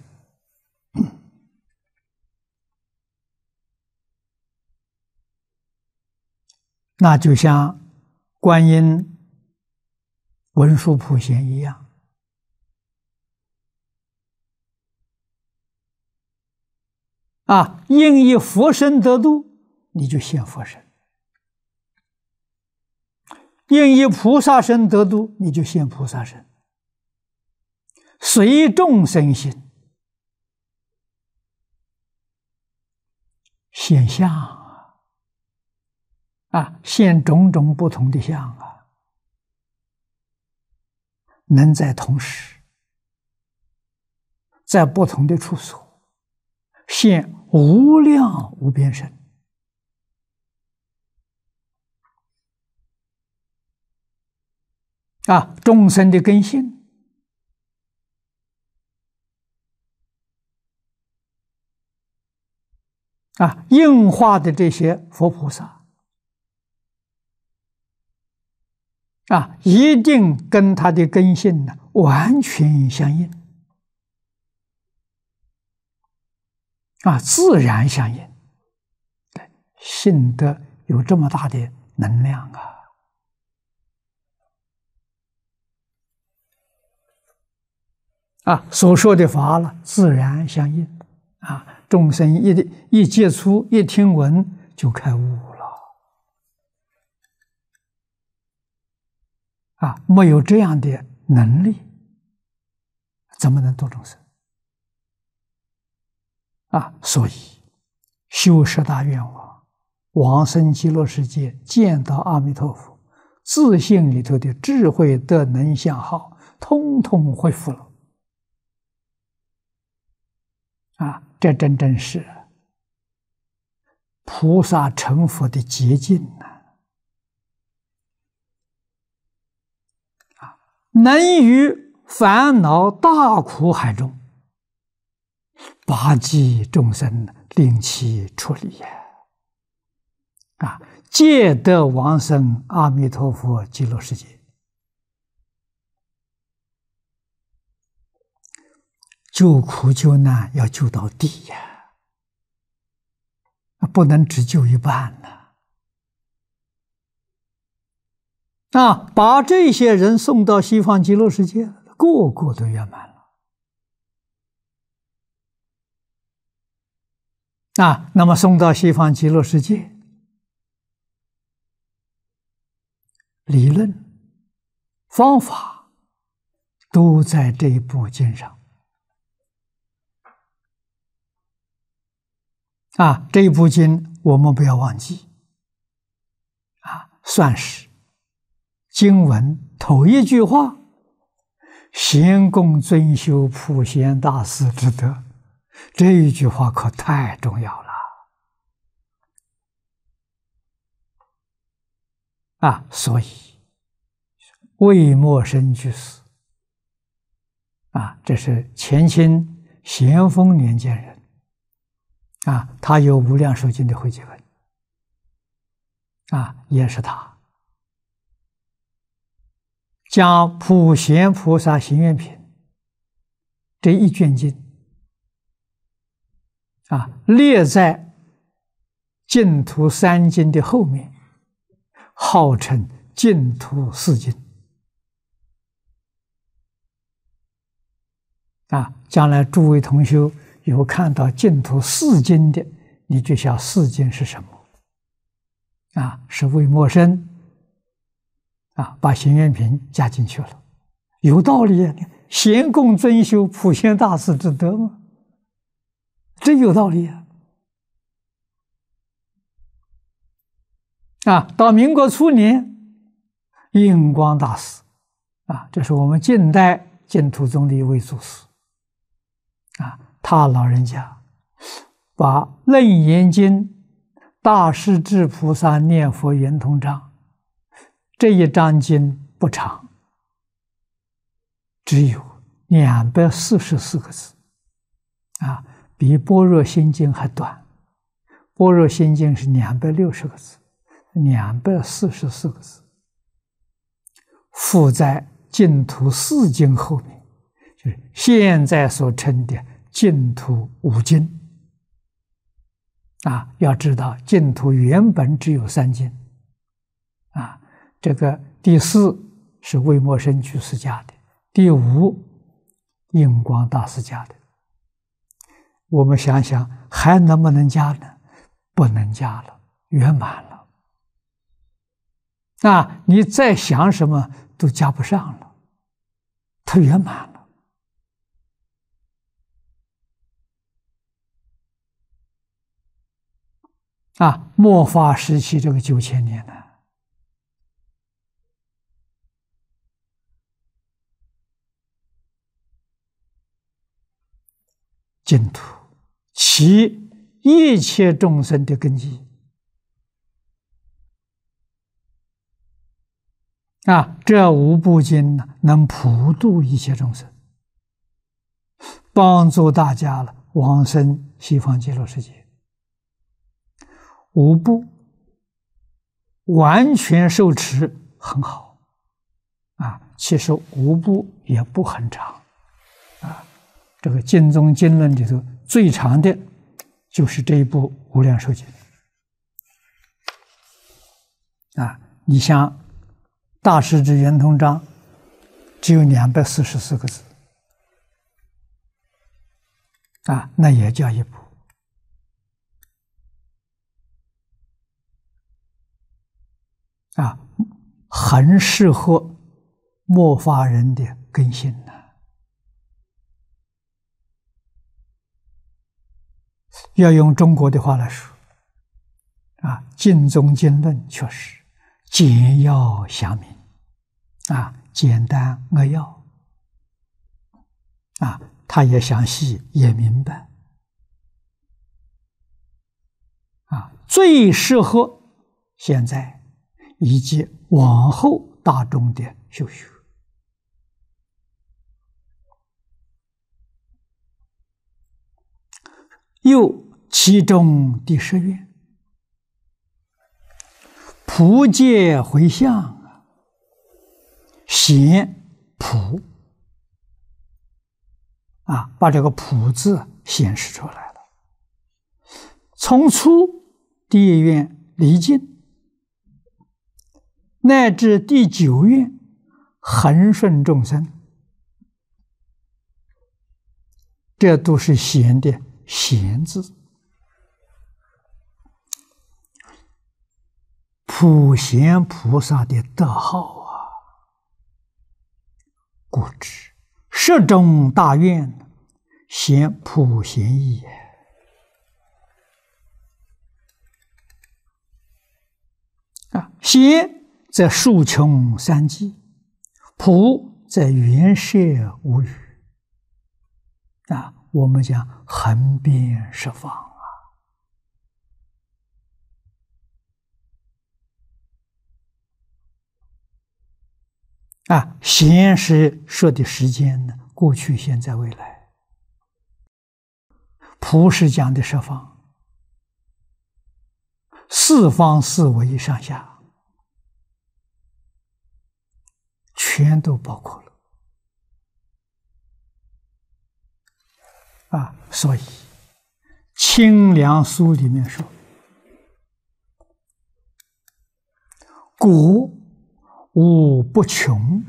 那就像观音、文殊普贤一样。啊，应以佛身得度，你就现佛身；应以菩萨身得度，你就现菩萨身。随众生心，现相啊，啊，现种种不同的相啊，能在同时，在不同的处所，现无量无边身。啊，众生的根性。啊，应化的这些佛菩萨，啊，一定跟他的根性呢完全相应，啊，自然相应，性德有这么大的能量啊！啊，所说的法了，自然相应，啊。众生一一接触、一听闻就开悟了，啊，没有这样的能力，怎么能度众生？啊，所以修十大愿望，往生极乐世界，见到阿弥陀佛，自信里头的智慧、德能、相好，通通恢复了。啊，这真正是菩萨成佛的捷径呐！啊，能于烦恼大苦海中，拔济众生，令其出离呀！啊，皆得往生阿弥陀佛极乐世界。救苦救难要救到底呀，不能只救一半呢。啊，把这些人送到西方极乐世界，个个都圆满了。啊，那么送到西方极乐世界，理论、方法都在这一部经上。啊，这一部经我们不要忘记，啊，算是经文头一句话，贤供尊修普贤大士之德，这一句话可太重要了。啊，所以魏默生居士，啊，这是前清咸丰年间人。啊，他有《无量寿经》的汇集本，啊，也是他将普贤菩萨行愿品这一卷经，啊，列在净土三经的后面，号称净土四经。啊，将来诸位同修有看到净土四经的，你就晓四经是什么？啊，是魏默生啊，把行愿品加进去了，有道理啊！贤供尊修普贤大士之德吗？真有道理啊！ 啊，到民国初年，印光大师啊，这是我们近代净土宗的一位祖师啊，他老人家把《楞严经》大势至菩萨念佛圆通章这一章经不长，只有两百四十四个字啊，比《般若心经》还短，《般若心经》是两百六十个字，两百四十四个字，附在净土四经后面，就是现在所称的净土五经啊。要知道，净土原本只有三经啊，这个第四是维摩诪居士家的，第五印光大师家的。我们想想，还能不能加呢？不能加了，圆满了。啊，你再想什么都加不上了，它圆满了。啊，末法时期这个九千年呢，净土其一切众生的根基啊，这五部经呢，能普度一切众生，帮助大家了往生西方极乐世界。五部完全受持很好啊，其实五部也不很长啊。这个经中经论里头最长的就是这一部《无量寿经》啊。你像大势至圆通章只有两百四十四个字啊，那也叫一部啊，很适合末法人的根性呢。要用中国的话来说啊，经中经论确实简要详明啊，简单扼要啊，他也详细也明白啊，最适合现在以及往后大众的修学。又其中第十愿，普界回向，显普啊，把这个普字显示出来了。从初第一愿离尽，乃至第九愿恒顺众生，这都是显的显字，普贤菩萨的德号啊！故知十种大愿显普贤意啊，显在数穷三际，普在圆摄无余啊。我们讲横遍十方啊！啊，显是说的时间呢，过去、现在、未来。普是讲的十方，四方四维上下，全都包括了。啊，所以《清凉书》里面说：“果无不穷，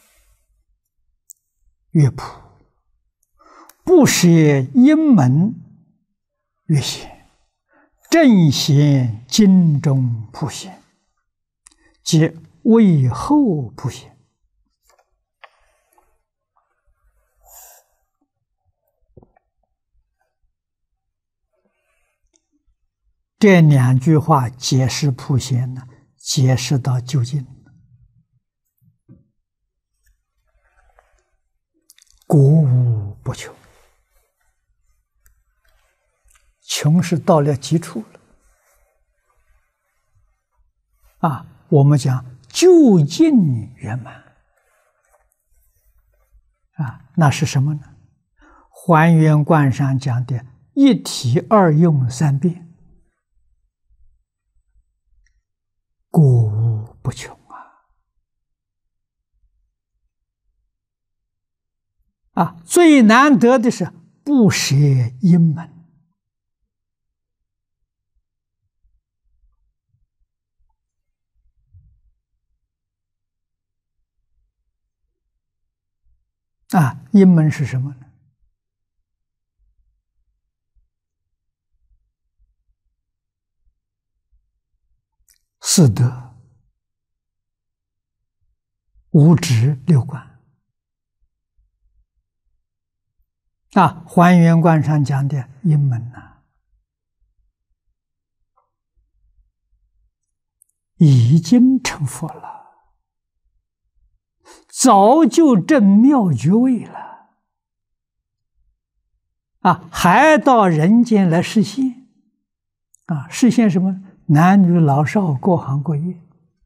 曰普；不舍一门，曰显。正显经中普显，即为后普显。”这两句话解释普贤呢， 解释到究竟，国无不穷，穷是到了极处了。啊，我们讲究竟圆满。啊，那是什么呢？还原观上讲的一体二用三变。果无不穷啊！啊，最难得的是不舍因门啊！因门是什么呢？四德、五指、六观啊，还原观上讲的因门呐、啊，已经成佛了，早就证妙觉位了啊，还到人间来实现啊，实现什么？男女老少各行各业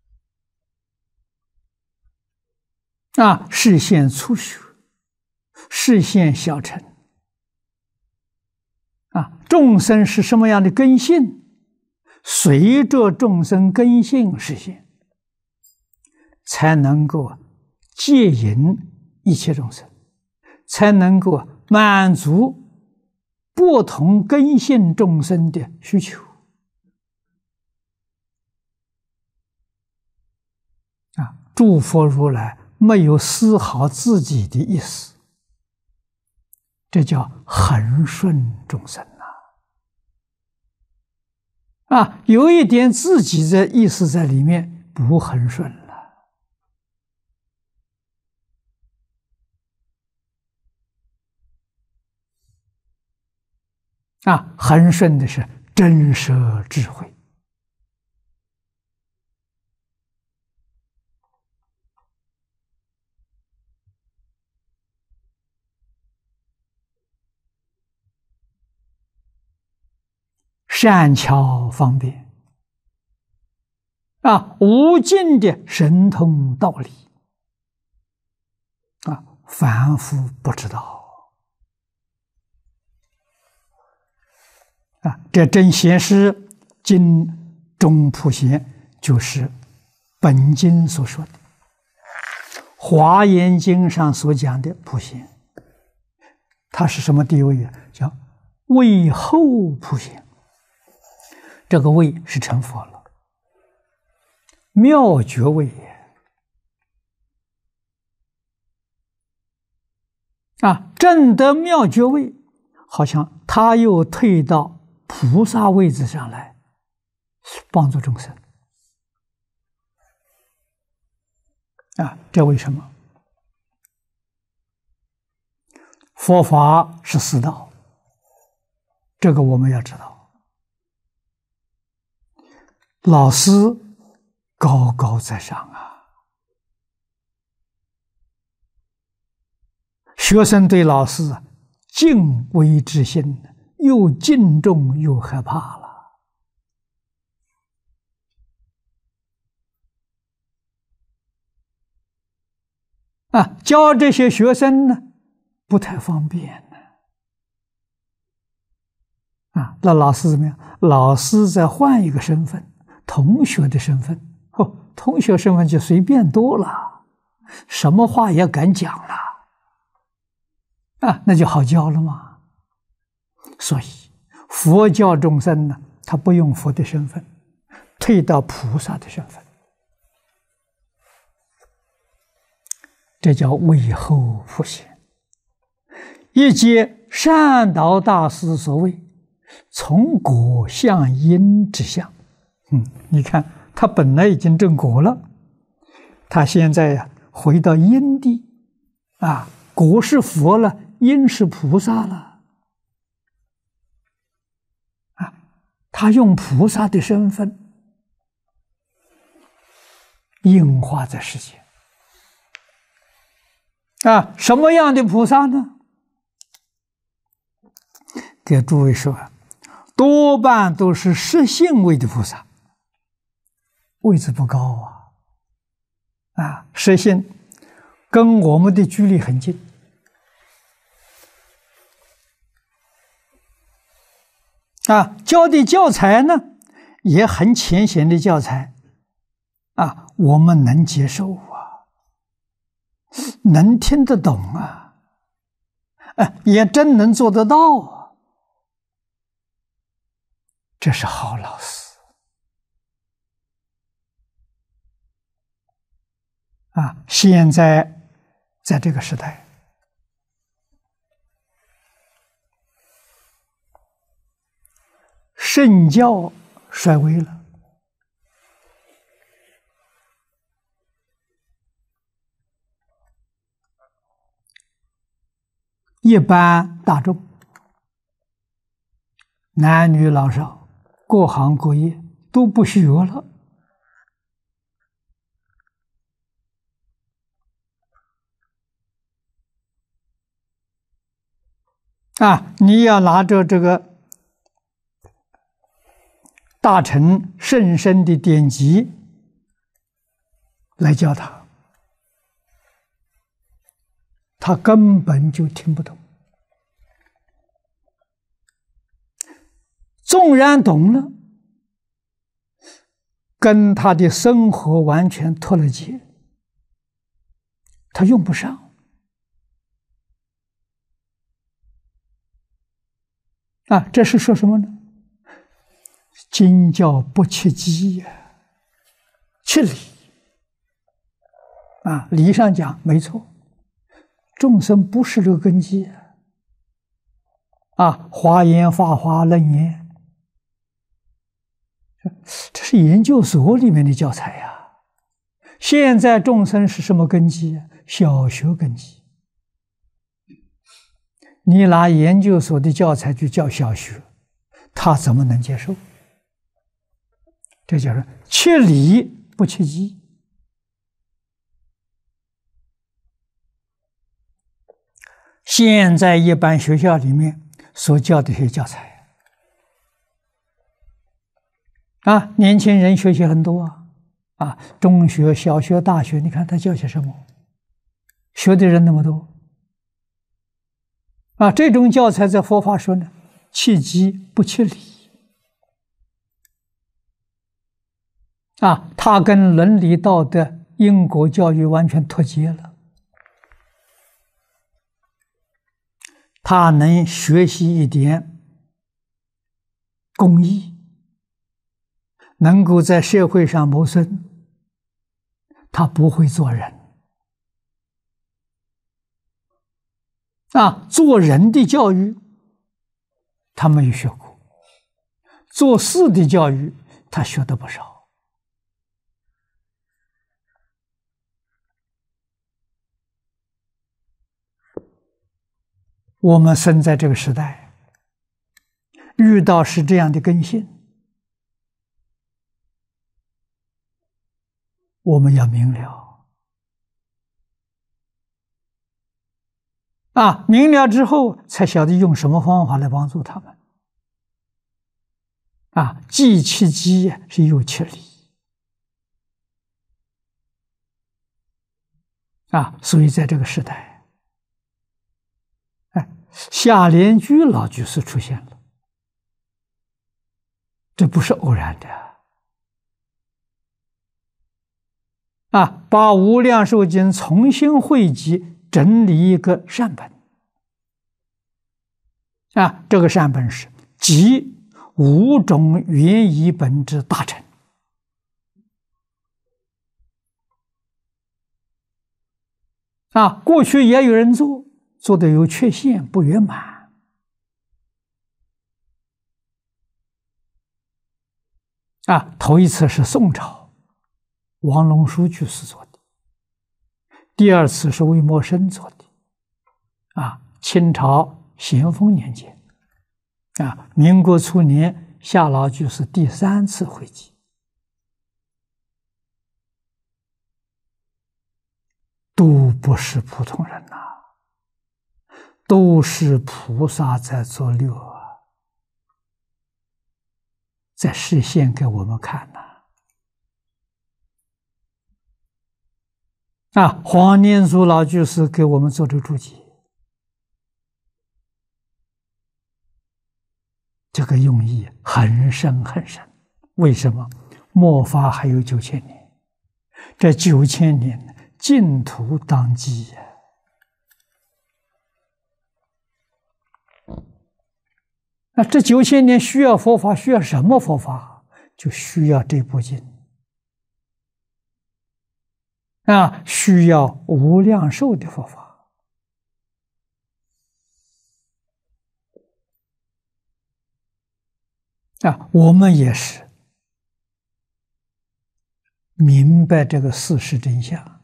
啊，实现初学，实现小乘啊。众生是什么样的根性，随着众生根性实现，才能够接引一切众生，才能够满足不同根性众生的需求。啊，诸佛如来没有丝毫自己的意思，这叫恒顺众生呐。啊，有一点自己的意思在里面，不恒顺了。啊，恒顺的是真实智慧。善巧方便啊，无尽的神通道理啊，凡夫不知道啊。这真显示经中普贤就是本经所说的，《华严经》上所讲的普贤，他是什么地位啊？叫位后普贤。这个位是成佛了，妙觉位啊，证得妙觉位，好像他又退到菩萨位置上来，帮助众生啊。这为什么？佛法是四道，这个我们要知道。老师高高在上啊，学生对老师敬畏之心，又敬重又害怕了啊。教这些学生呢，不太方便呢啊。那老师怎么样？老师再换一个身份。同学的身份，哦，同学身份就随便多了，什么话也敢讲了，啊，那就好教了嘛。所以佛教众生呢，他不用佛的身份，退到菩萨的身份，这叫位后普贤。一接善导大师所谓从果向因之相。嗯，你看，他本来已经证果了，他现在呀、啊、回到因地，啊，果是佛了，因是菩萨了，啊，他用菩萨的身份应化在世间。啊，什么样的菩萨呢？给诸位说，多半都是实性位的菩萨，位置不高啊。啊，实性跟我们的距离很近。啊，教的教材呢，也很浅显的教材，啊，我们能接受啊，能听得懂啊，啊，也真能做得到啊，这是好老师啊！现在在这个时代，圣教衰微了。一般大众，男女老少，各行各业都不学了。啊，你要拿着这个大乘甚深的典籍来教他，他根本就听不懂。纵然懂了，跟他的生活完全脱了节，他用不上。啊，这是说什么呢？经教不切机呀，切理。啊，理上讲没错，众生不是这个根基啊。啊，华严、法华、楞严，这是研究所里面的教材呀。现在众生是什么根基啊？小学根基。你拿研究所的教材去教小学，他怎么能接受？这叫做切理不切机。现在一般学校里面所教的这些教材啊，年轻人学习很多啊，啊，中学、小学、大学，你看他教些什么？学的人那么多。啊，这种教材在佛法说呢，切机不切理。啊，它跟伦理道德、因果教育完全脱节了。他能学习一点公益，能够在社会上谋生，他不会做人。啊，做人的教育他没有学过，做事的教育他学的不少。我们生在这个时代，遇到是这样的根性，我们要明了。啊，明了之后才晓得用什么方法来帮助他们。啊，既切机是又切理。啊，所以在这个时代，哎，夏莲居老居士出现了，这不是偶然的。啊，把《无量寿经》重新汇集，整理一个善本。啊，这个善本是集五种原依本之大成。啊，过去也有人做，做的有缺陷，不圆满。啊，头一次是宋朝王龙书居士做的，第二次是魏默生做的。啊，清朝咸丰年间，啊，民国初年夏老居士第三次汇集。 都不是普通人呐、啊，都是菩萨在作六啊，在示现给我们看呐、啊。啊，黄念祖老居士给我们做的注解，这个用意很深很深。为什么？末法还有九千年，这九千年净土当机呀、啊！那这九千年需要佛法，需要什么佛法？就需要这部经啊，需要无量寿的佛法啊。我们也是明白这个事实真相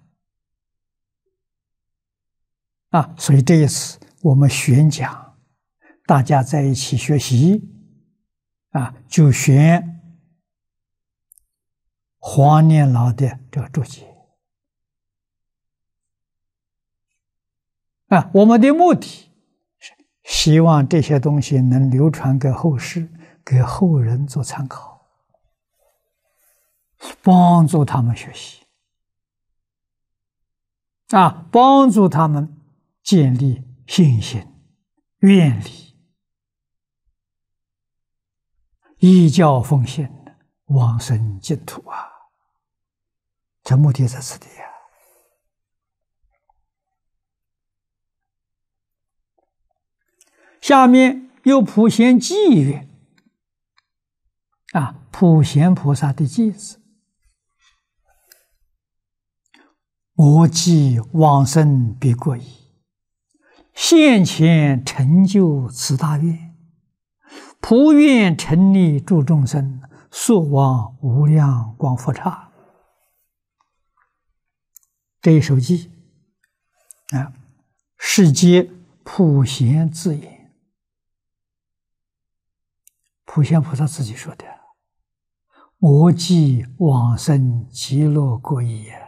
啊，所以这一次我们选讲，大家在一起学习啊，就选黄念老的这个注解啊。我们的目的是希望这些东西能流传给后世，给后人做参考，帮助他们学习啊，帮助他们建立信心、愿力，依教奉行，往生净土啊！这目的在此地啊。下面又普贤偈曰：啊，普贤菩萨的偈子。我既往生彼国矣，现前成就此大愿，普愿成利诸众生，速往无量光佛刹。这一首偈啊，是皆普贤自言，普贤菩萨自己说的：“我既往生极乐国矣也。”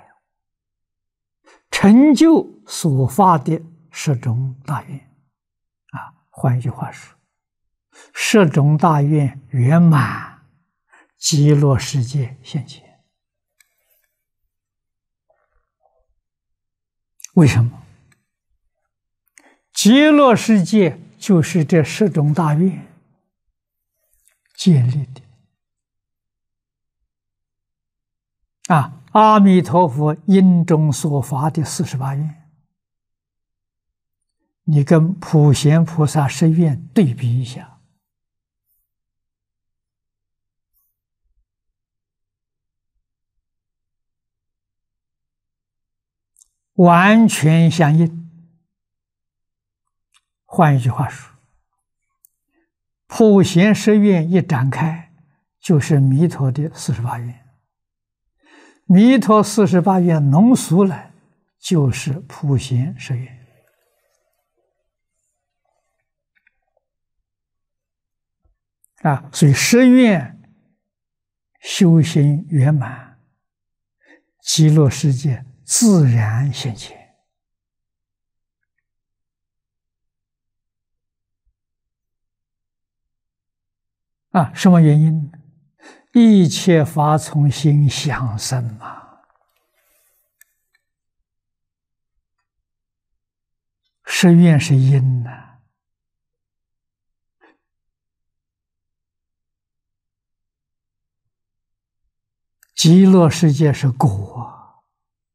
成就所发的十种大愿啊，换一句话说，十种大愿圆满，极乐世界现前。为什么？极乐世界就是这十种大愿建立的啊。阿弥陀佛因中所发的四十八愿，你跟普贤菩萨十愿对比一下，完全相应。换一句话说，普贤十愿一展开，就是弥陀的四十八愿。弥陀四十八愿浓缩了，就是普贤十愿啊。所以十愿修行圆满，极乐世界自然现前啊。什么原因？一切法从心想生嘛，十愿是因呐、啊，极乐世界是果，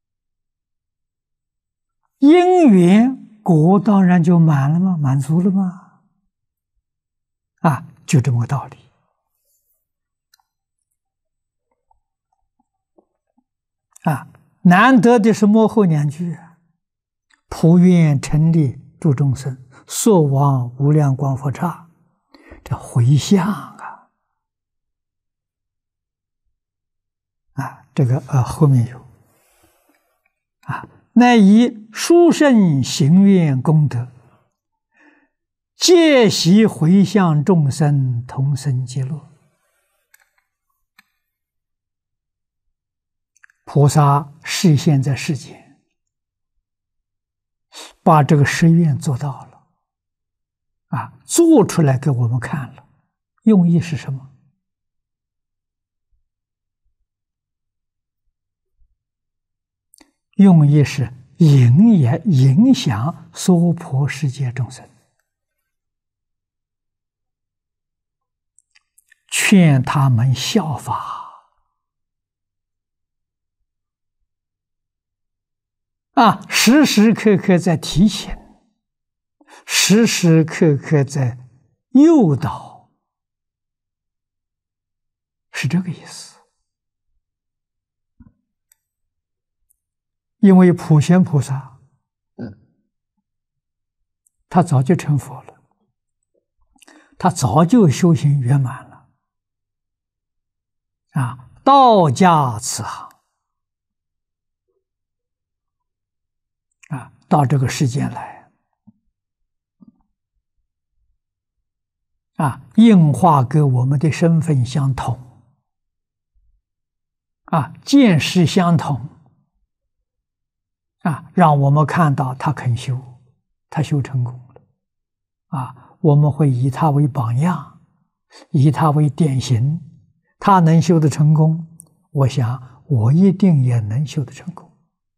因缘果当然就满了吗？满足了吗？啊，就这么个道理。啊，难得的是末后两句，普愿成利诸众生，速往无量光佛刹。这回向啊，啊，这个呃后面有啊，乃以殊胜行愿功德，皆悉回向众生，同生极乐。菩萨示现在世间， 把这个誓愿做到了，啊，做出来给我们看了，用意是什么？用意是影也影响娑婆世界众生，劝他们效法。啊，时时刻刻在提醒，时时刻刻在诱导，是这个意思。因为普贤菩萨，他早就成佛了，他早就修行圆满了，啊，道家慈航。啊，到这个世间来，啊，应化跟我们的身份相同，啊，见识相同，啊，让我们看到他肯修，他修成功了，啊，我们会以他为榜样，以他为典型，他能修得成功，我想我一定也能修得成功。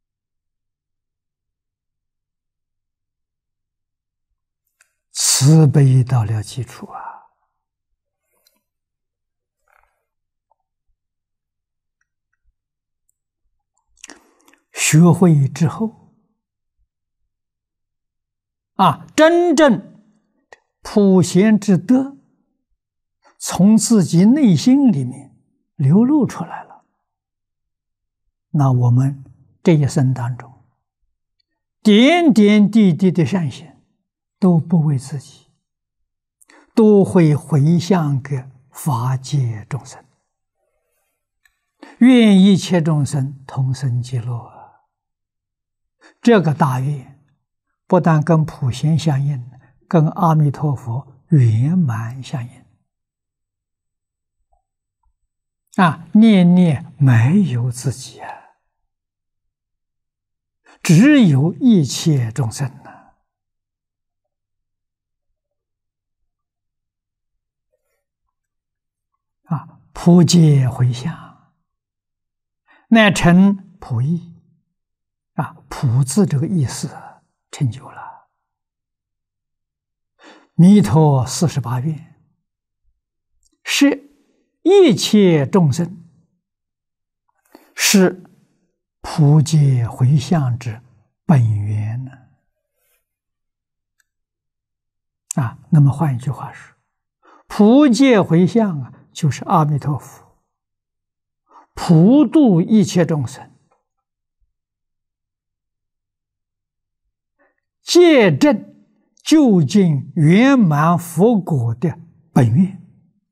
慈悲到了基础啊！学会之后，啊，真正普贤之德从自己内心里面流露出来了，那我们这一生当中，点点滴滴的善行都不为自己，都会回向给法界众生，愿一切众生同生极乐。这个大愿不但跟普贤相应，跟阿弥陀佛圆满相应。啊，念念没有自己啊，只有一切众生呢。啊，普皆回向，乃成普义。啊，普字这个意思成就了。弥陀四十八愿是一切众生，是普皆回向之本源呢。啊，那么换一句话说，普皆回向啊，就是阿弥陀佛普度一切众生，戒证究竟圆满佛果的本愿。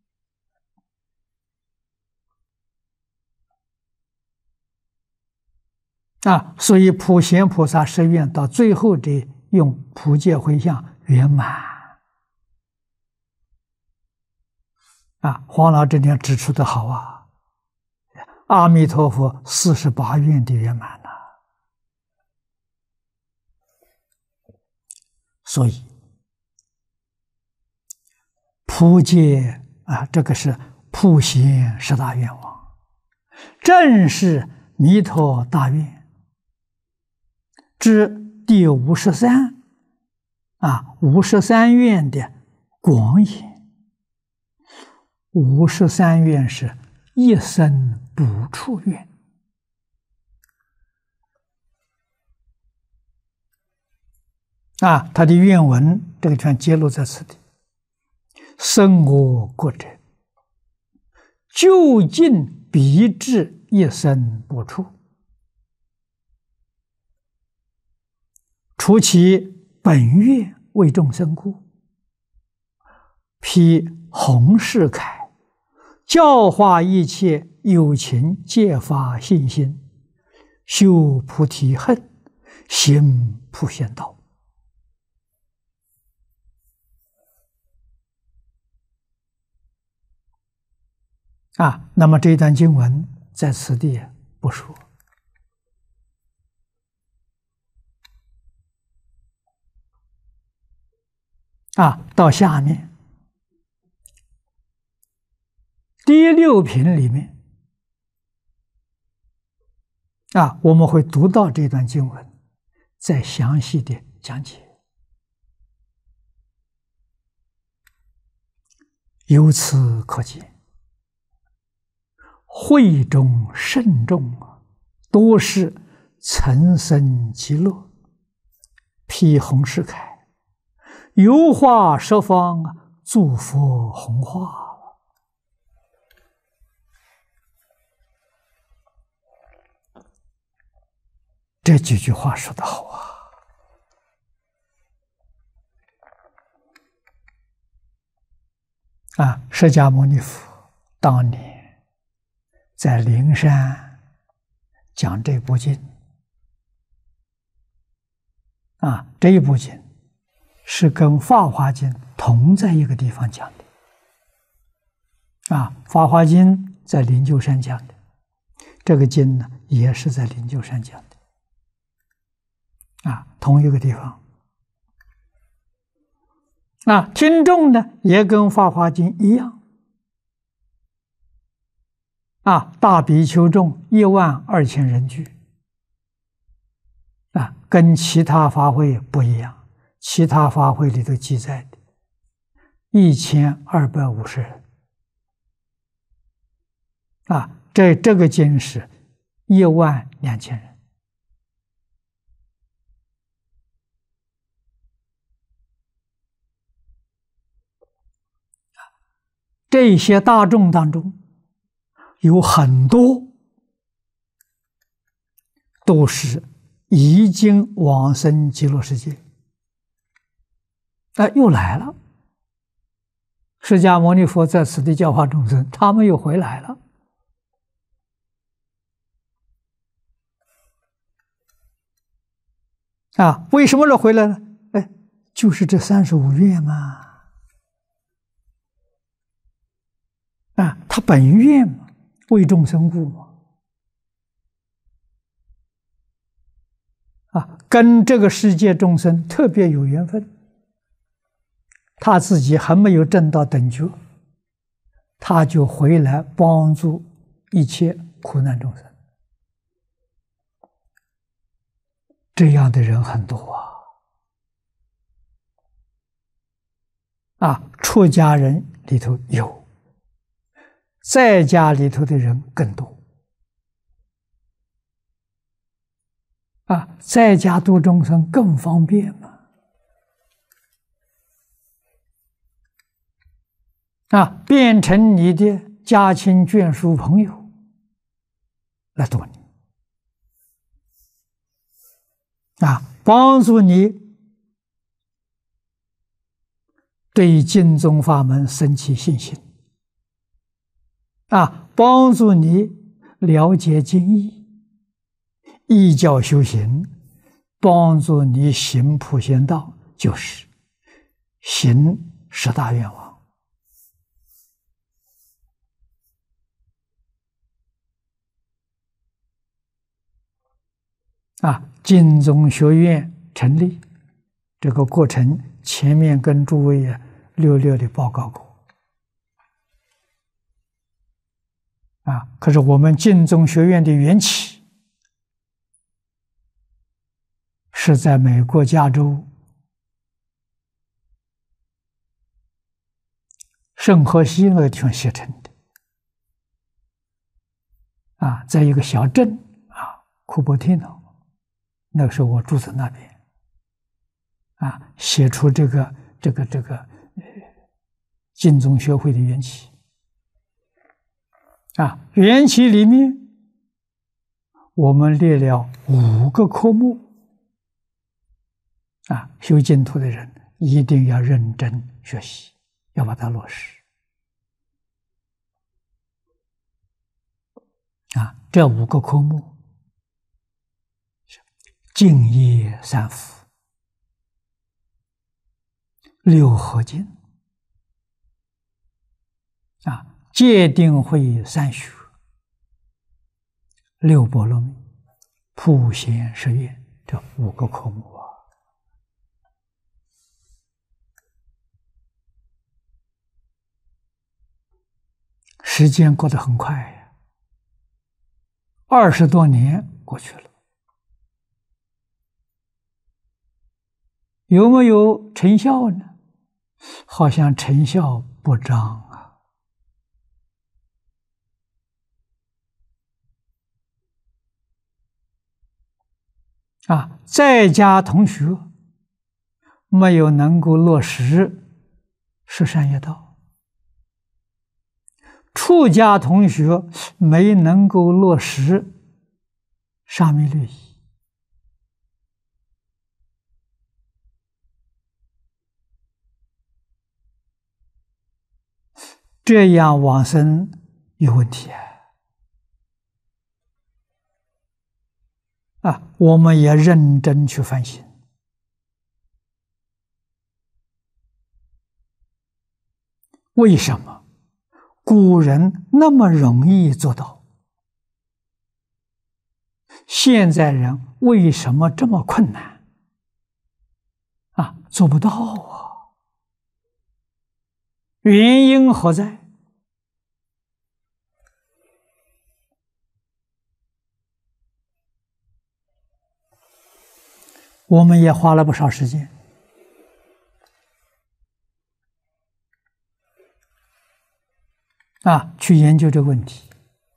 啊，所以普贤菩萨誓愿到最后的用普界回向圆满。啊，黄老这点指出的好啊，阿弥陀佛四十八愿的圆满呐。所以普界啊，这个是普贤十大愿望，正是弥陀大愿之第五十三啊，五十三愿的广演。五十三愿是一生不处愿。啊，他的愿文这个全揭露在此地。生我国者，究竟必至一生不处。除其本愿为众生故，披弘誓铠，教化一切有情借法信心，修菩提恨，行普贤道。啊，那么这一段经文在此地不说。 啊，到下面第六品里面啊，我们会读到这段经文，再详细的讲解。由此可见，会中甚众啊，多是岑参极乐，披红饰铠，游化十方，诸佛弘化。这几句话说得好啊！啊，释迦牟尼佛当年在灵山讲这部经啊，这一部经是跟《法华经》同在一个地方讲的啊，《法华经》在灵鹫山讲的，这个经呢也是在灵鹫山讲的啊，同一个地方。啊，听众呢也跟《法华经》一样啊，大比丘众一万二千人聚啊，跟其他法会不一样，其他法会里头记载的一千二百五十人啊，这这个经是一万两千人。这些大众当中，有很多都是已经往生极乐世界，啊，又来了。释迦牟尼佛在此地教化众生，他们又回来了。啊，为什么又回来了？哎，就是这三十五愿嘛。啊，他本愿嘛，为众生故嘛，啊，跟这个世界众生特别有缘分。他自己还没有证到等觉，他就回来帮助一切苦难众生。这样的人很多啊！啊，出家人里头有。在家里头的人更多啊，在家度众生更方便嘛啊，变成你的家亲眷属朋友来度你啊，帮助你对净宗法门生起信心。啊，帮助你了解经义，依教修行，帮助你行普贤道，就是行十大愿望。啊，净宗学院成立这个过程，前面跟诸位啊略略的报告过。啊！可是我们净宗学院的缘起是在美国加州圣荷西那个地方写成的。啊，在一个小镇啊，库珀蒂诺，那个时候我住在那边。啊，写出这个这个这个呃净宗学会的缘起。啊，缘起里面，我们列了五个科目。啊，修净土的人一定要认真学习，要把它落实。啊，这五个科目：净业三福、六合敬、啊。戒定慧三学、六波罗蜜、普贤十愿，这五个科目啊。 时间过得很快呀，二十多年过去了，有没有成效呢？好像成效不彰啊！啊，在家同学没有能够落实十善业道，出家同学没能够落实沙弥律仪，这样往生有问题啊！啊，我们也认真去反省。为什么古人那么容易做到，现在人为什么这么困难？啊，做不到啊！原因何在？我们也花了不少时间啊，去研究这个问题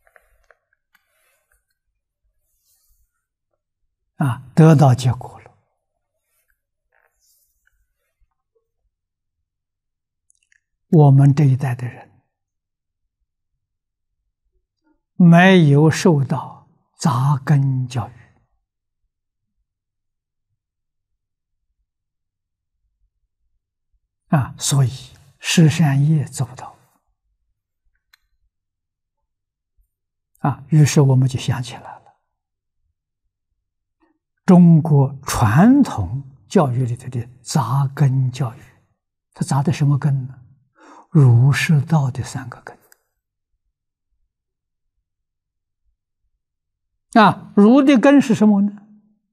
啊，得到结果了。我们这一代的人没有受到扎根教育啊，所以十善业做不到啊。于是我们就想起来了，中国传统教育里头的扎根教育，它扎的什么根呢？儒释道的三个根啊。儒的根是什么呢？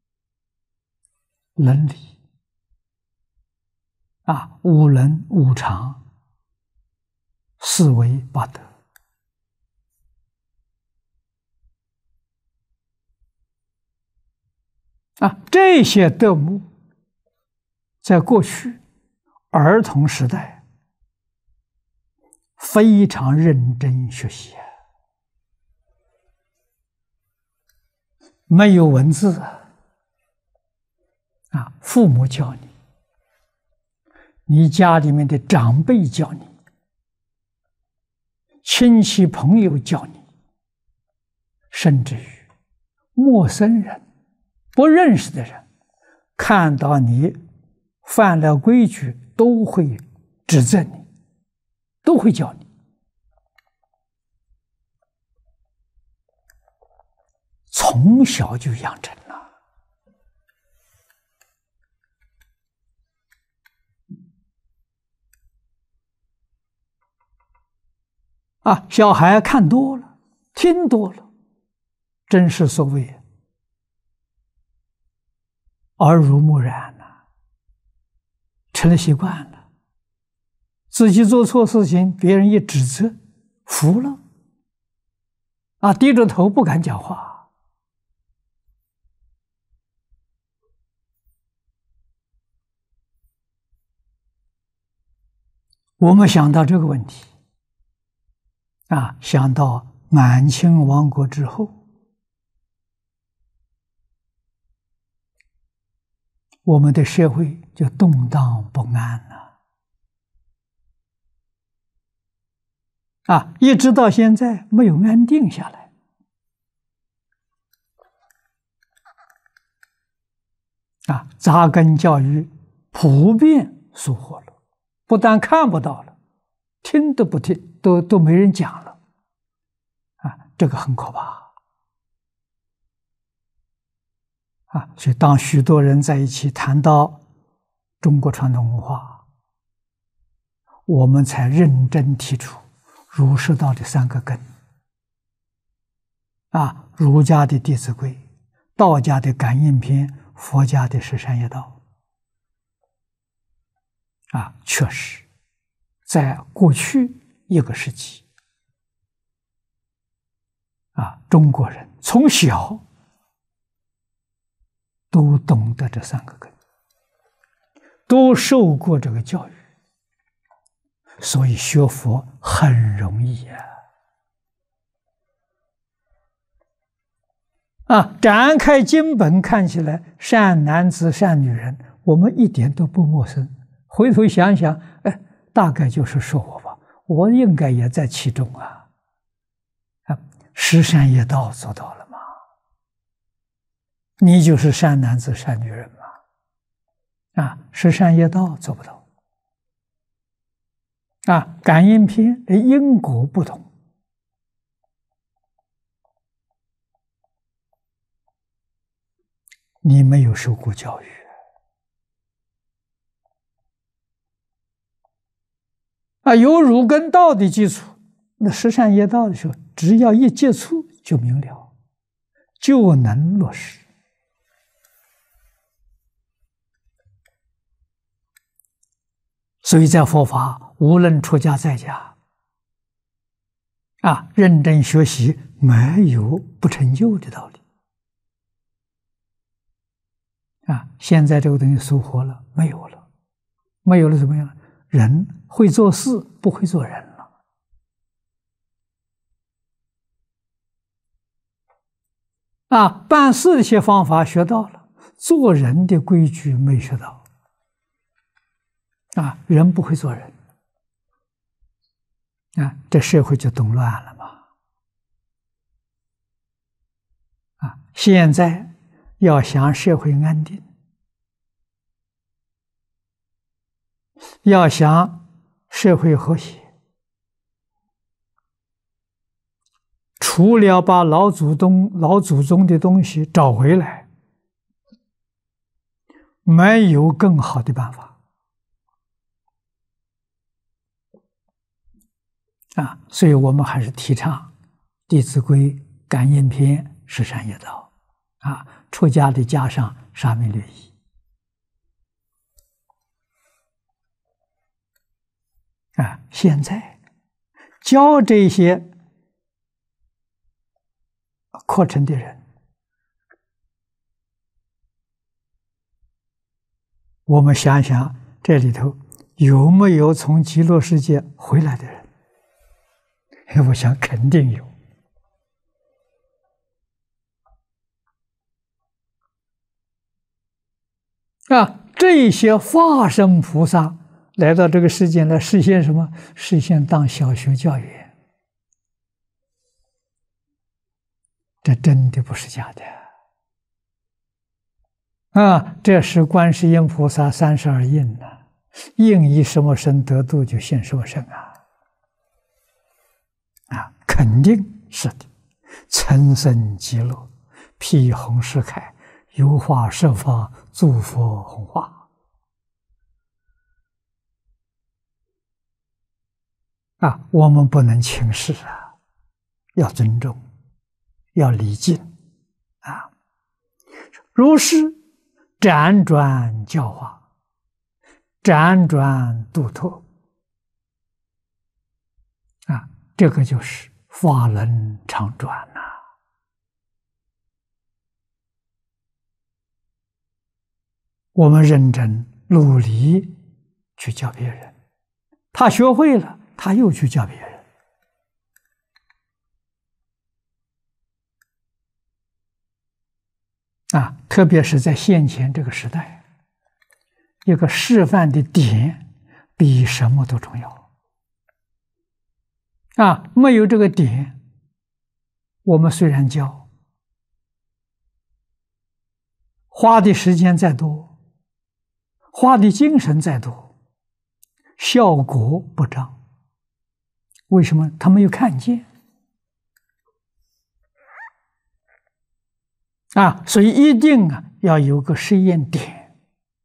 伦理啊，五伦五常四维八德啊，这些德目在过去儿童时代非常认真学习啊，没有文字啊，啊，父母教你，你家里面的长辈教你，亲戚朋友教你，甚至于陌生人、不认识的人看到你犯了规矩，都会指责你，都会教你。从小就养成了啊！小孩看多了，听多了，真是所谓耳濡目染了，成了习惯了。自己做错事情，别人一指责，服了啊，低着头不敢讲话。我们想到这个问题啊，想到满清亡国之后，我们的社会就动荡不安了啊，一直到现在没有安定下来啊，扎根教育普遍疏忽了。不但看不到了，听都不听，都都没人讲了，啊，这个很可怕啊！所以，当许多人在一起谈到中国传统文化，我们才认真提出儒释道的三个根啊，儒家的《弟子规》，道家的《感应篇》，佛家的十善业道。啊，确实，在过去一个时期， 啊，中国人从小都懂得这三个根，都受过这个教育，所以学佛很容易呀。啊，展开经本看起来，善男子、善女人，我们一点都不陌生。回头想想，哎，大概就是说我吧，我应该也在其中啊。啊，十善业道做到了吗？你就是善男子、善女人吗？啊，十善业道做不到。啊，感应篇因果不同。你没有受过教育啊，有儒根道的基础，那十善业道的时候，只要一接触就明了，就能落实。所以在佛法，无论出家在家，啊，认真学习，没有不成就的道理。啊，现在这个东西疏忽了，没有了，没有了怎么样？人会做事，不会做人了。啊，办事的一些方法学到了，做人的规矩没学到。啊，人不会做人，啊，这社会就动乱了嘛。啊，现在要想社会安定，要想社会和谐，除了把老祖宗、老祖宗的东西找回来，没有更好的办法。啊，所以我们还是提倡《弟子规》《感应篇》十善业道。啊，出家的加上沙弥律仪。啊，现在教这些课程的人，我们想想这里头有没有从极乐世界回来的人？我想肯定有。啊，这些化身菩萨来到这个世界来实现什么？实现当小学教员。这真的不是假的。啊，这是观世音菩萨三十二应呐，应以什么身得度，就现什么身啊！啊，肯定是的。岑参极乐，披红饰铠，有化设法，诸佛弘化。啊，我们不能轻视啊，要尊重，要礼敬啊。如是辗转教化，辗转度脱啊，这个就是法轮常转呐、啊。我们认真努力去教别人，他学会了，他又去教别人。啊，特别是在现前这个时代，一个示范的点比什么都重要。啊，没有这个点，我们虽然教，花的时间再多，花的精神再多，效果不彰。为什么？他没有看见。啊，所以一定啊要有个实验点。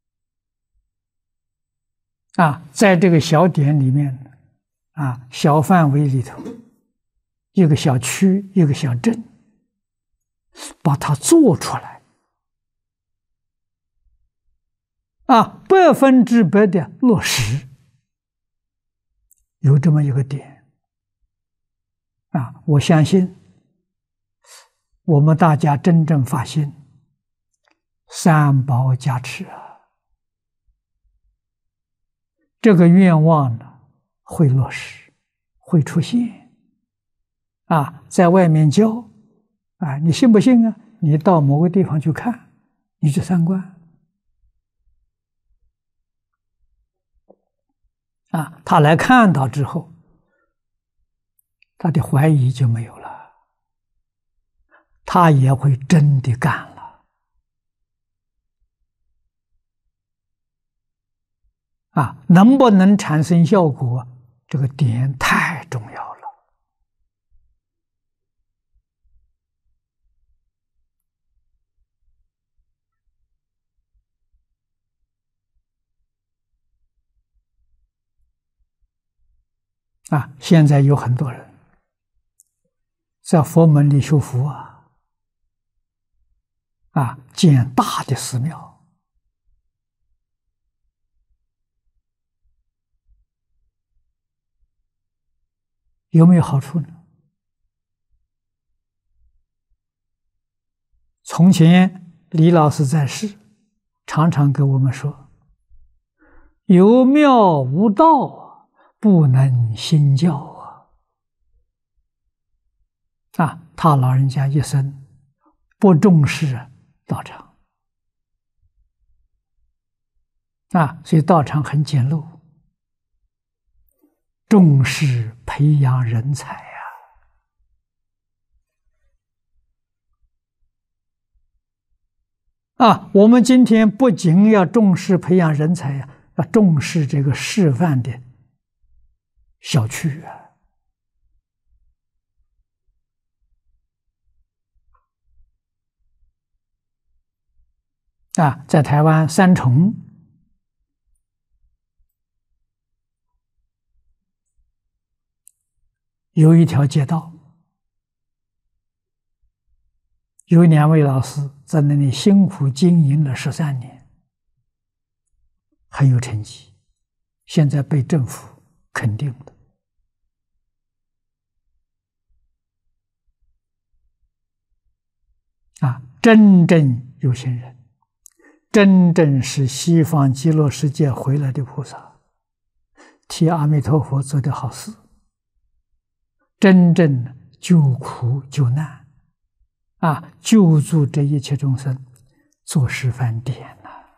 啊，在这个小点里面，啊，小范围里头，一个小区，一个小镇，把它做出来。啊，百分之百的落实，有这么一个点。啊，我相信我们大家真正发心，三宝加持啊，这个愿望呢会落实，会出现啊，在外面教啊，你信不信啊？你到某个地方去看，你去参观啊，他来看到之后，他的怀疑就没有了，他也会真的干了啊！能不能产生效果，这个点太重要了啊！现在有很多人在佛门里修福啊，啊，建大的寺庙，有没有好处呢？从前李老师在世，常常跟我们说：“有庙无道，不能兴教啊！”啊，他老人家一生不重视道场啊，所以道场很简陋，重视培养人才呀！啊，我们今天不仅要重视培养人才呀，要重视这个示范的小区啊。啊，在台湾三重有一条街道，有两位老师在那里辛苦经营了十三年，很有成绩，现在被政府肯定的。啊，真正有心人，真正是西方极乐世界回来的菩萨，替阿弥陀佛做的好事，真正救苦救难，啊，救助这一切众生，做示范点呐、啊，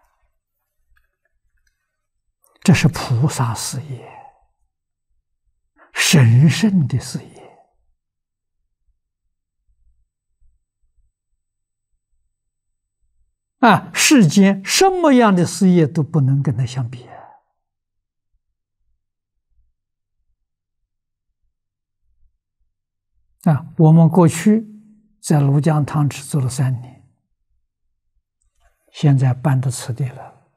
这是菩萨事业，神圣的事业。啊，世间什么样的事业都不能跟它相比啊！我们过去在庐江汤池做了三年，现在搬到此地了。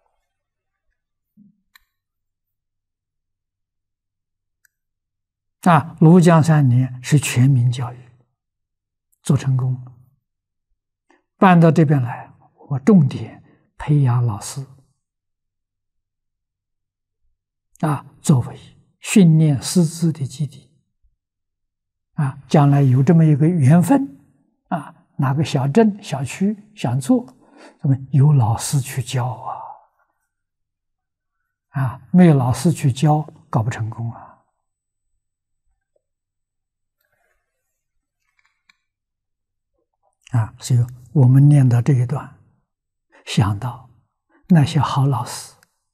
啊，庐江三年是全民教育，做成功了，搬到这边来。我重点培养老师啊，作为训练师资的基地啊，将来有这么一个缘分啊，哪个小镇小区想做，那么有老师去教啊，啊，没有老师去教，搞不成功啊。啊，所以我们念到这一段。想到那些好老师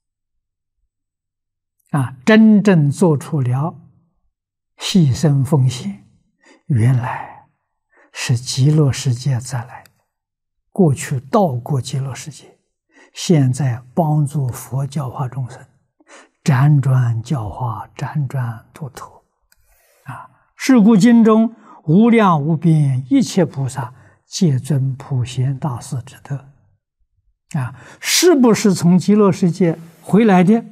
啊，真正做出了牺牲奉献，原来是极乐世界再来，过去到过极乐世界，现在帮助佛教化众生，辗转教化，辗转度脱啊！是故经中无量无边一切菩萨皆尊普贤大士之德。啊，是不是从极乐世界回来的？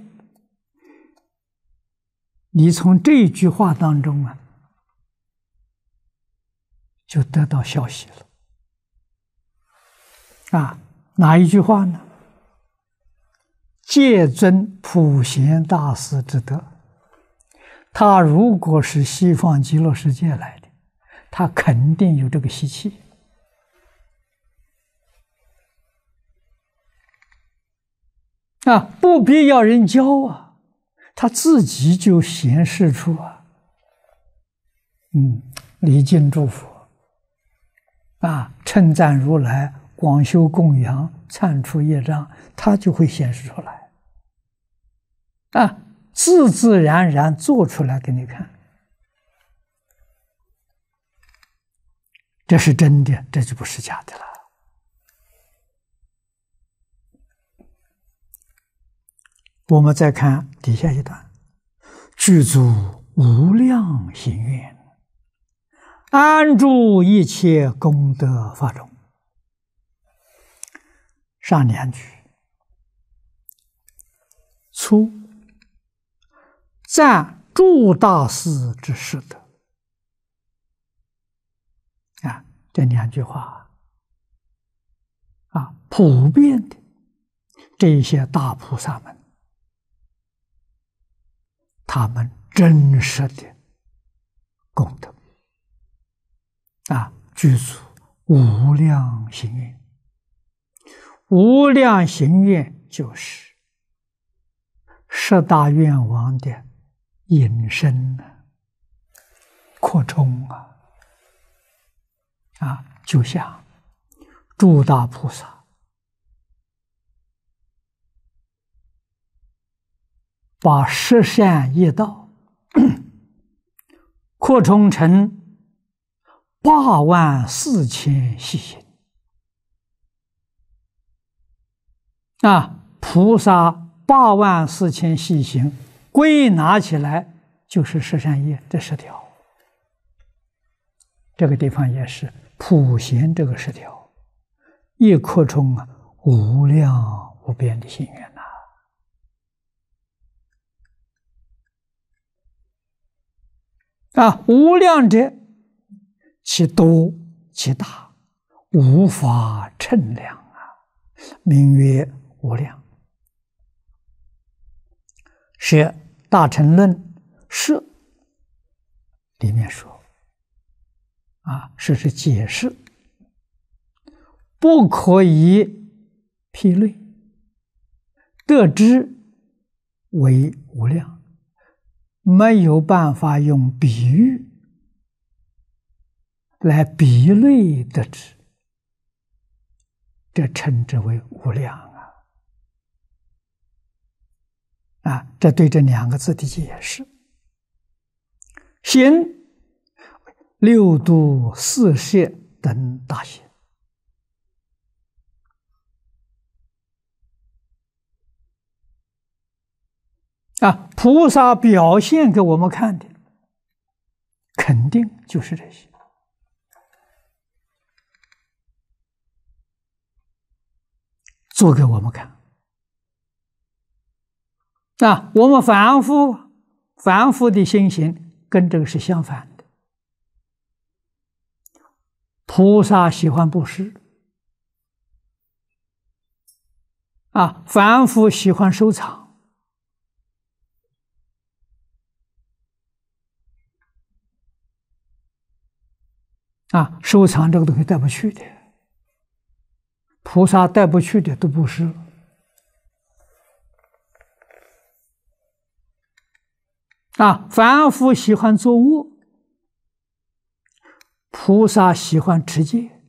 你从这句话当中啊，就得到消息了。啊，哪一句话呢？戒尊普贤大士之德。他如果是西方极乐世界来的，他肯定有这个习气。 啊，不必要人教啊，他自己就显示出啊，嗯，礼敬诸佛啊，称赞如来，广修供养，忏除业障，他就会显示出来啊，自自然然做出来给你看。这是真的，这就不是假的了。我们再看底下一段：具足无量行愿，安住一切功德法中。上两句，初赞诸大士之士德。啊，这两句话啊，普遍的这些大菩萨们，他们真实的功德啊，具足无量行愿。无量行愿就是十大愿王的引申啊，扩充啊。啊，就像诸大菩萨把十善业道扩充成八万四千细行啊，菩萨八万四千细行归纳起来就是十善业这十条。这个地方也是普贤这个十条，一扩充啊，无量无边的心愿呐！啊，无量者，其多其大，无法称量啊，名曰无量。是《大乘论》释里面说。啊，是是解释，不可以譬类，得知为无量，没有办法用比喻来比类得知，这称之为无量啊！啊，这对这两个字的解释，行。六度四摄等大行啊，菩萨表现给我们看的，肯定就是这些做给我们看。啊，我们凡夫凡夫的心行跟这个是相反的。菩萨喜欢布施啊，凡夫喜欢收藏啊，收藏这个东西带不去的，菩萨带不去的都布施啊，凡夫喜欢做恶。菩萨喜欢持戒，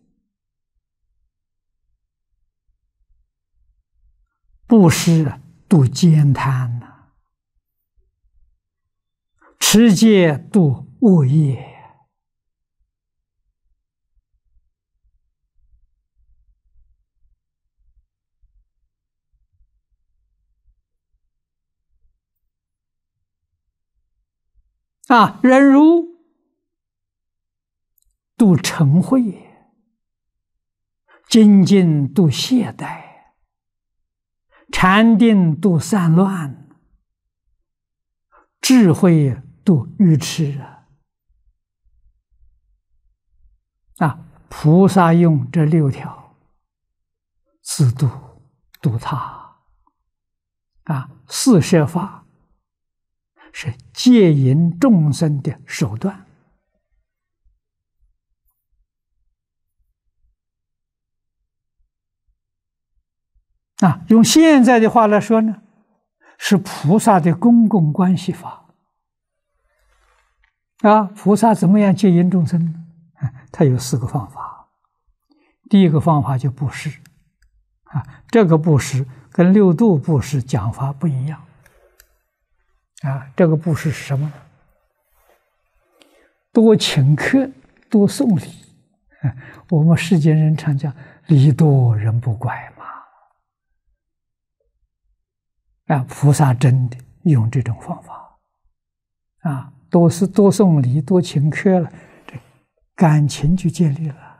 布施度慳贪呐，持戒度恶业。啊，忍辱度嗔恚，精进度懈怠，禅定度散乱，智慧度愚痴啊！啊，菩萨用这六条自度度他啊，四摄法是戒引众生的手段。 啊，用现在的话来说呢，是菩萨的公共关系法。啊，菩萨怎么样接引众生呢？他有四个方法。第一个方法就布施，啊，这个布施跟六度布施讲法不一样。啊，这个布施是什么呢？多请客，多送礼。我们世间人常讲礼多人不怪嘛。啊，菩萨真的用这种方法，啊，多是多送礼，多请客了，这感情就建立了。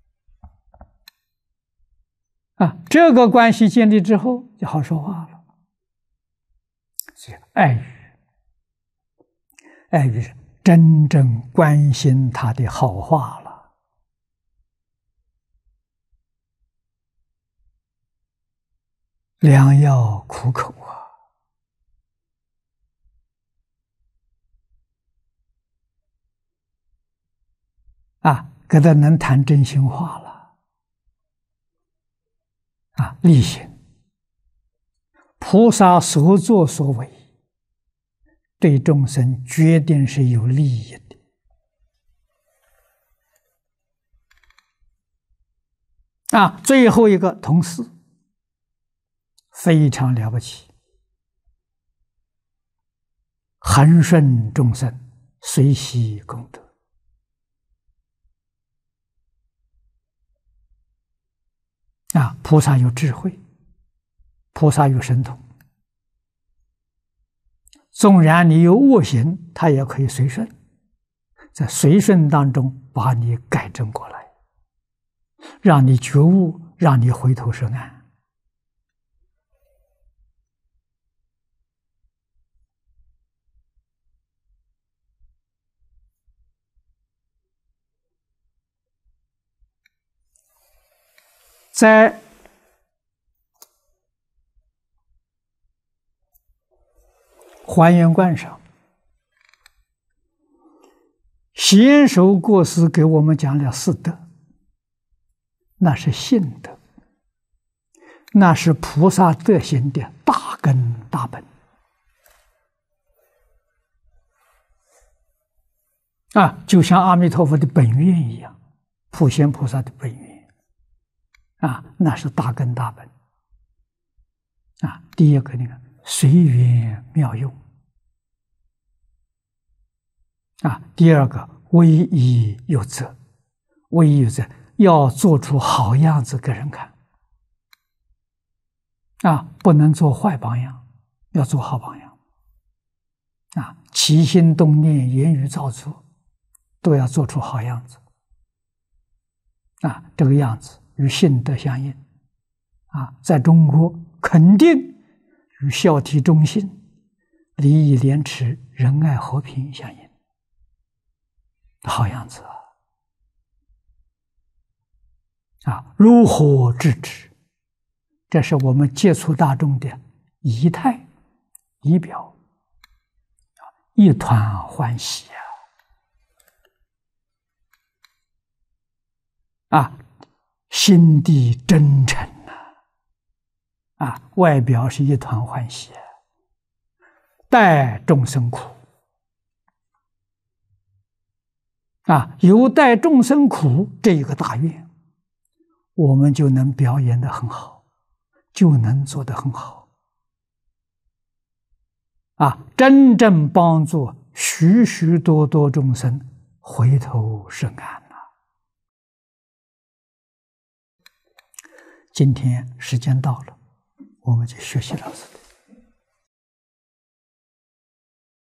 啊，这个关系建立之后就好说话了。所以爱语，爱语是真正关心他的好话了。良药苦口啊！啊，跟他能谈真心话了。啊，力行，菩萨所作所为，对众生决定是有利益的。啊，最后一个同事非常了不起，恒顺众生，随喜功德。啊，菩萨有智慧，菩萨有神通，纵然你有恶行，他也可以随顺，在随顺当中把你改正过来，让你觉悟，让你回头是岸。在还原观上，贤首过师给我们讲了四德，那是信德，那是菩萨德行的大根大本啊，就像阿弥陀佛的本愿一样，普贤菩萨的本愿啊，那是大根大本啊。第一个那个随缘妙用啊，第二个威仪有责，威仪有责要做出好样子给人看啊，不能做坏榜样，要做好榜样啊，起心动念、言语造作都要做出好样子啊，这个样子与信德相应啊，在中国肯定与孝悌忠信、礼义廉耻、仁爱和平相应，好样子啊！啊，如何制止？这是我们接触大众的仪态、仪表，一团欢喜啊！啊，心地真诚呐，啊，外表是一团欢喜，待众生苦啊，有待众生苦这一个大愿，我们就能表演得很好，就能做得很好啊，真正帮助许许多多众生回头是岸。今天时间到了，我们就学习到此。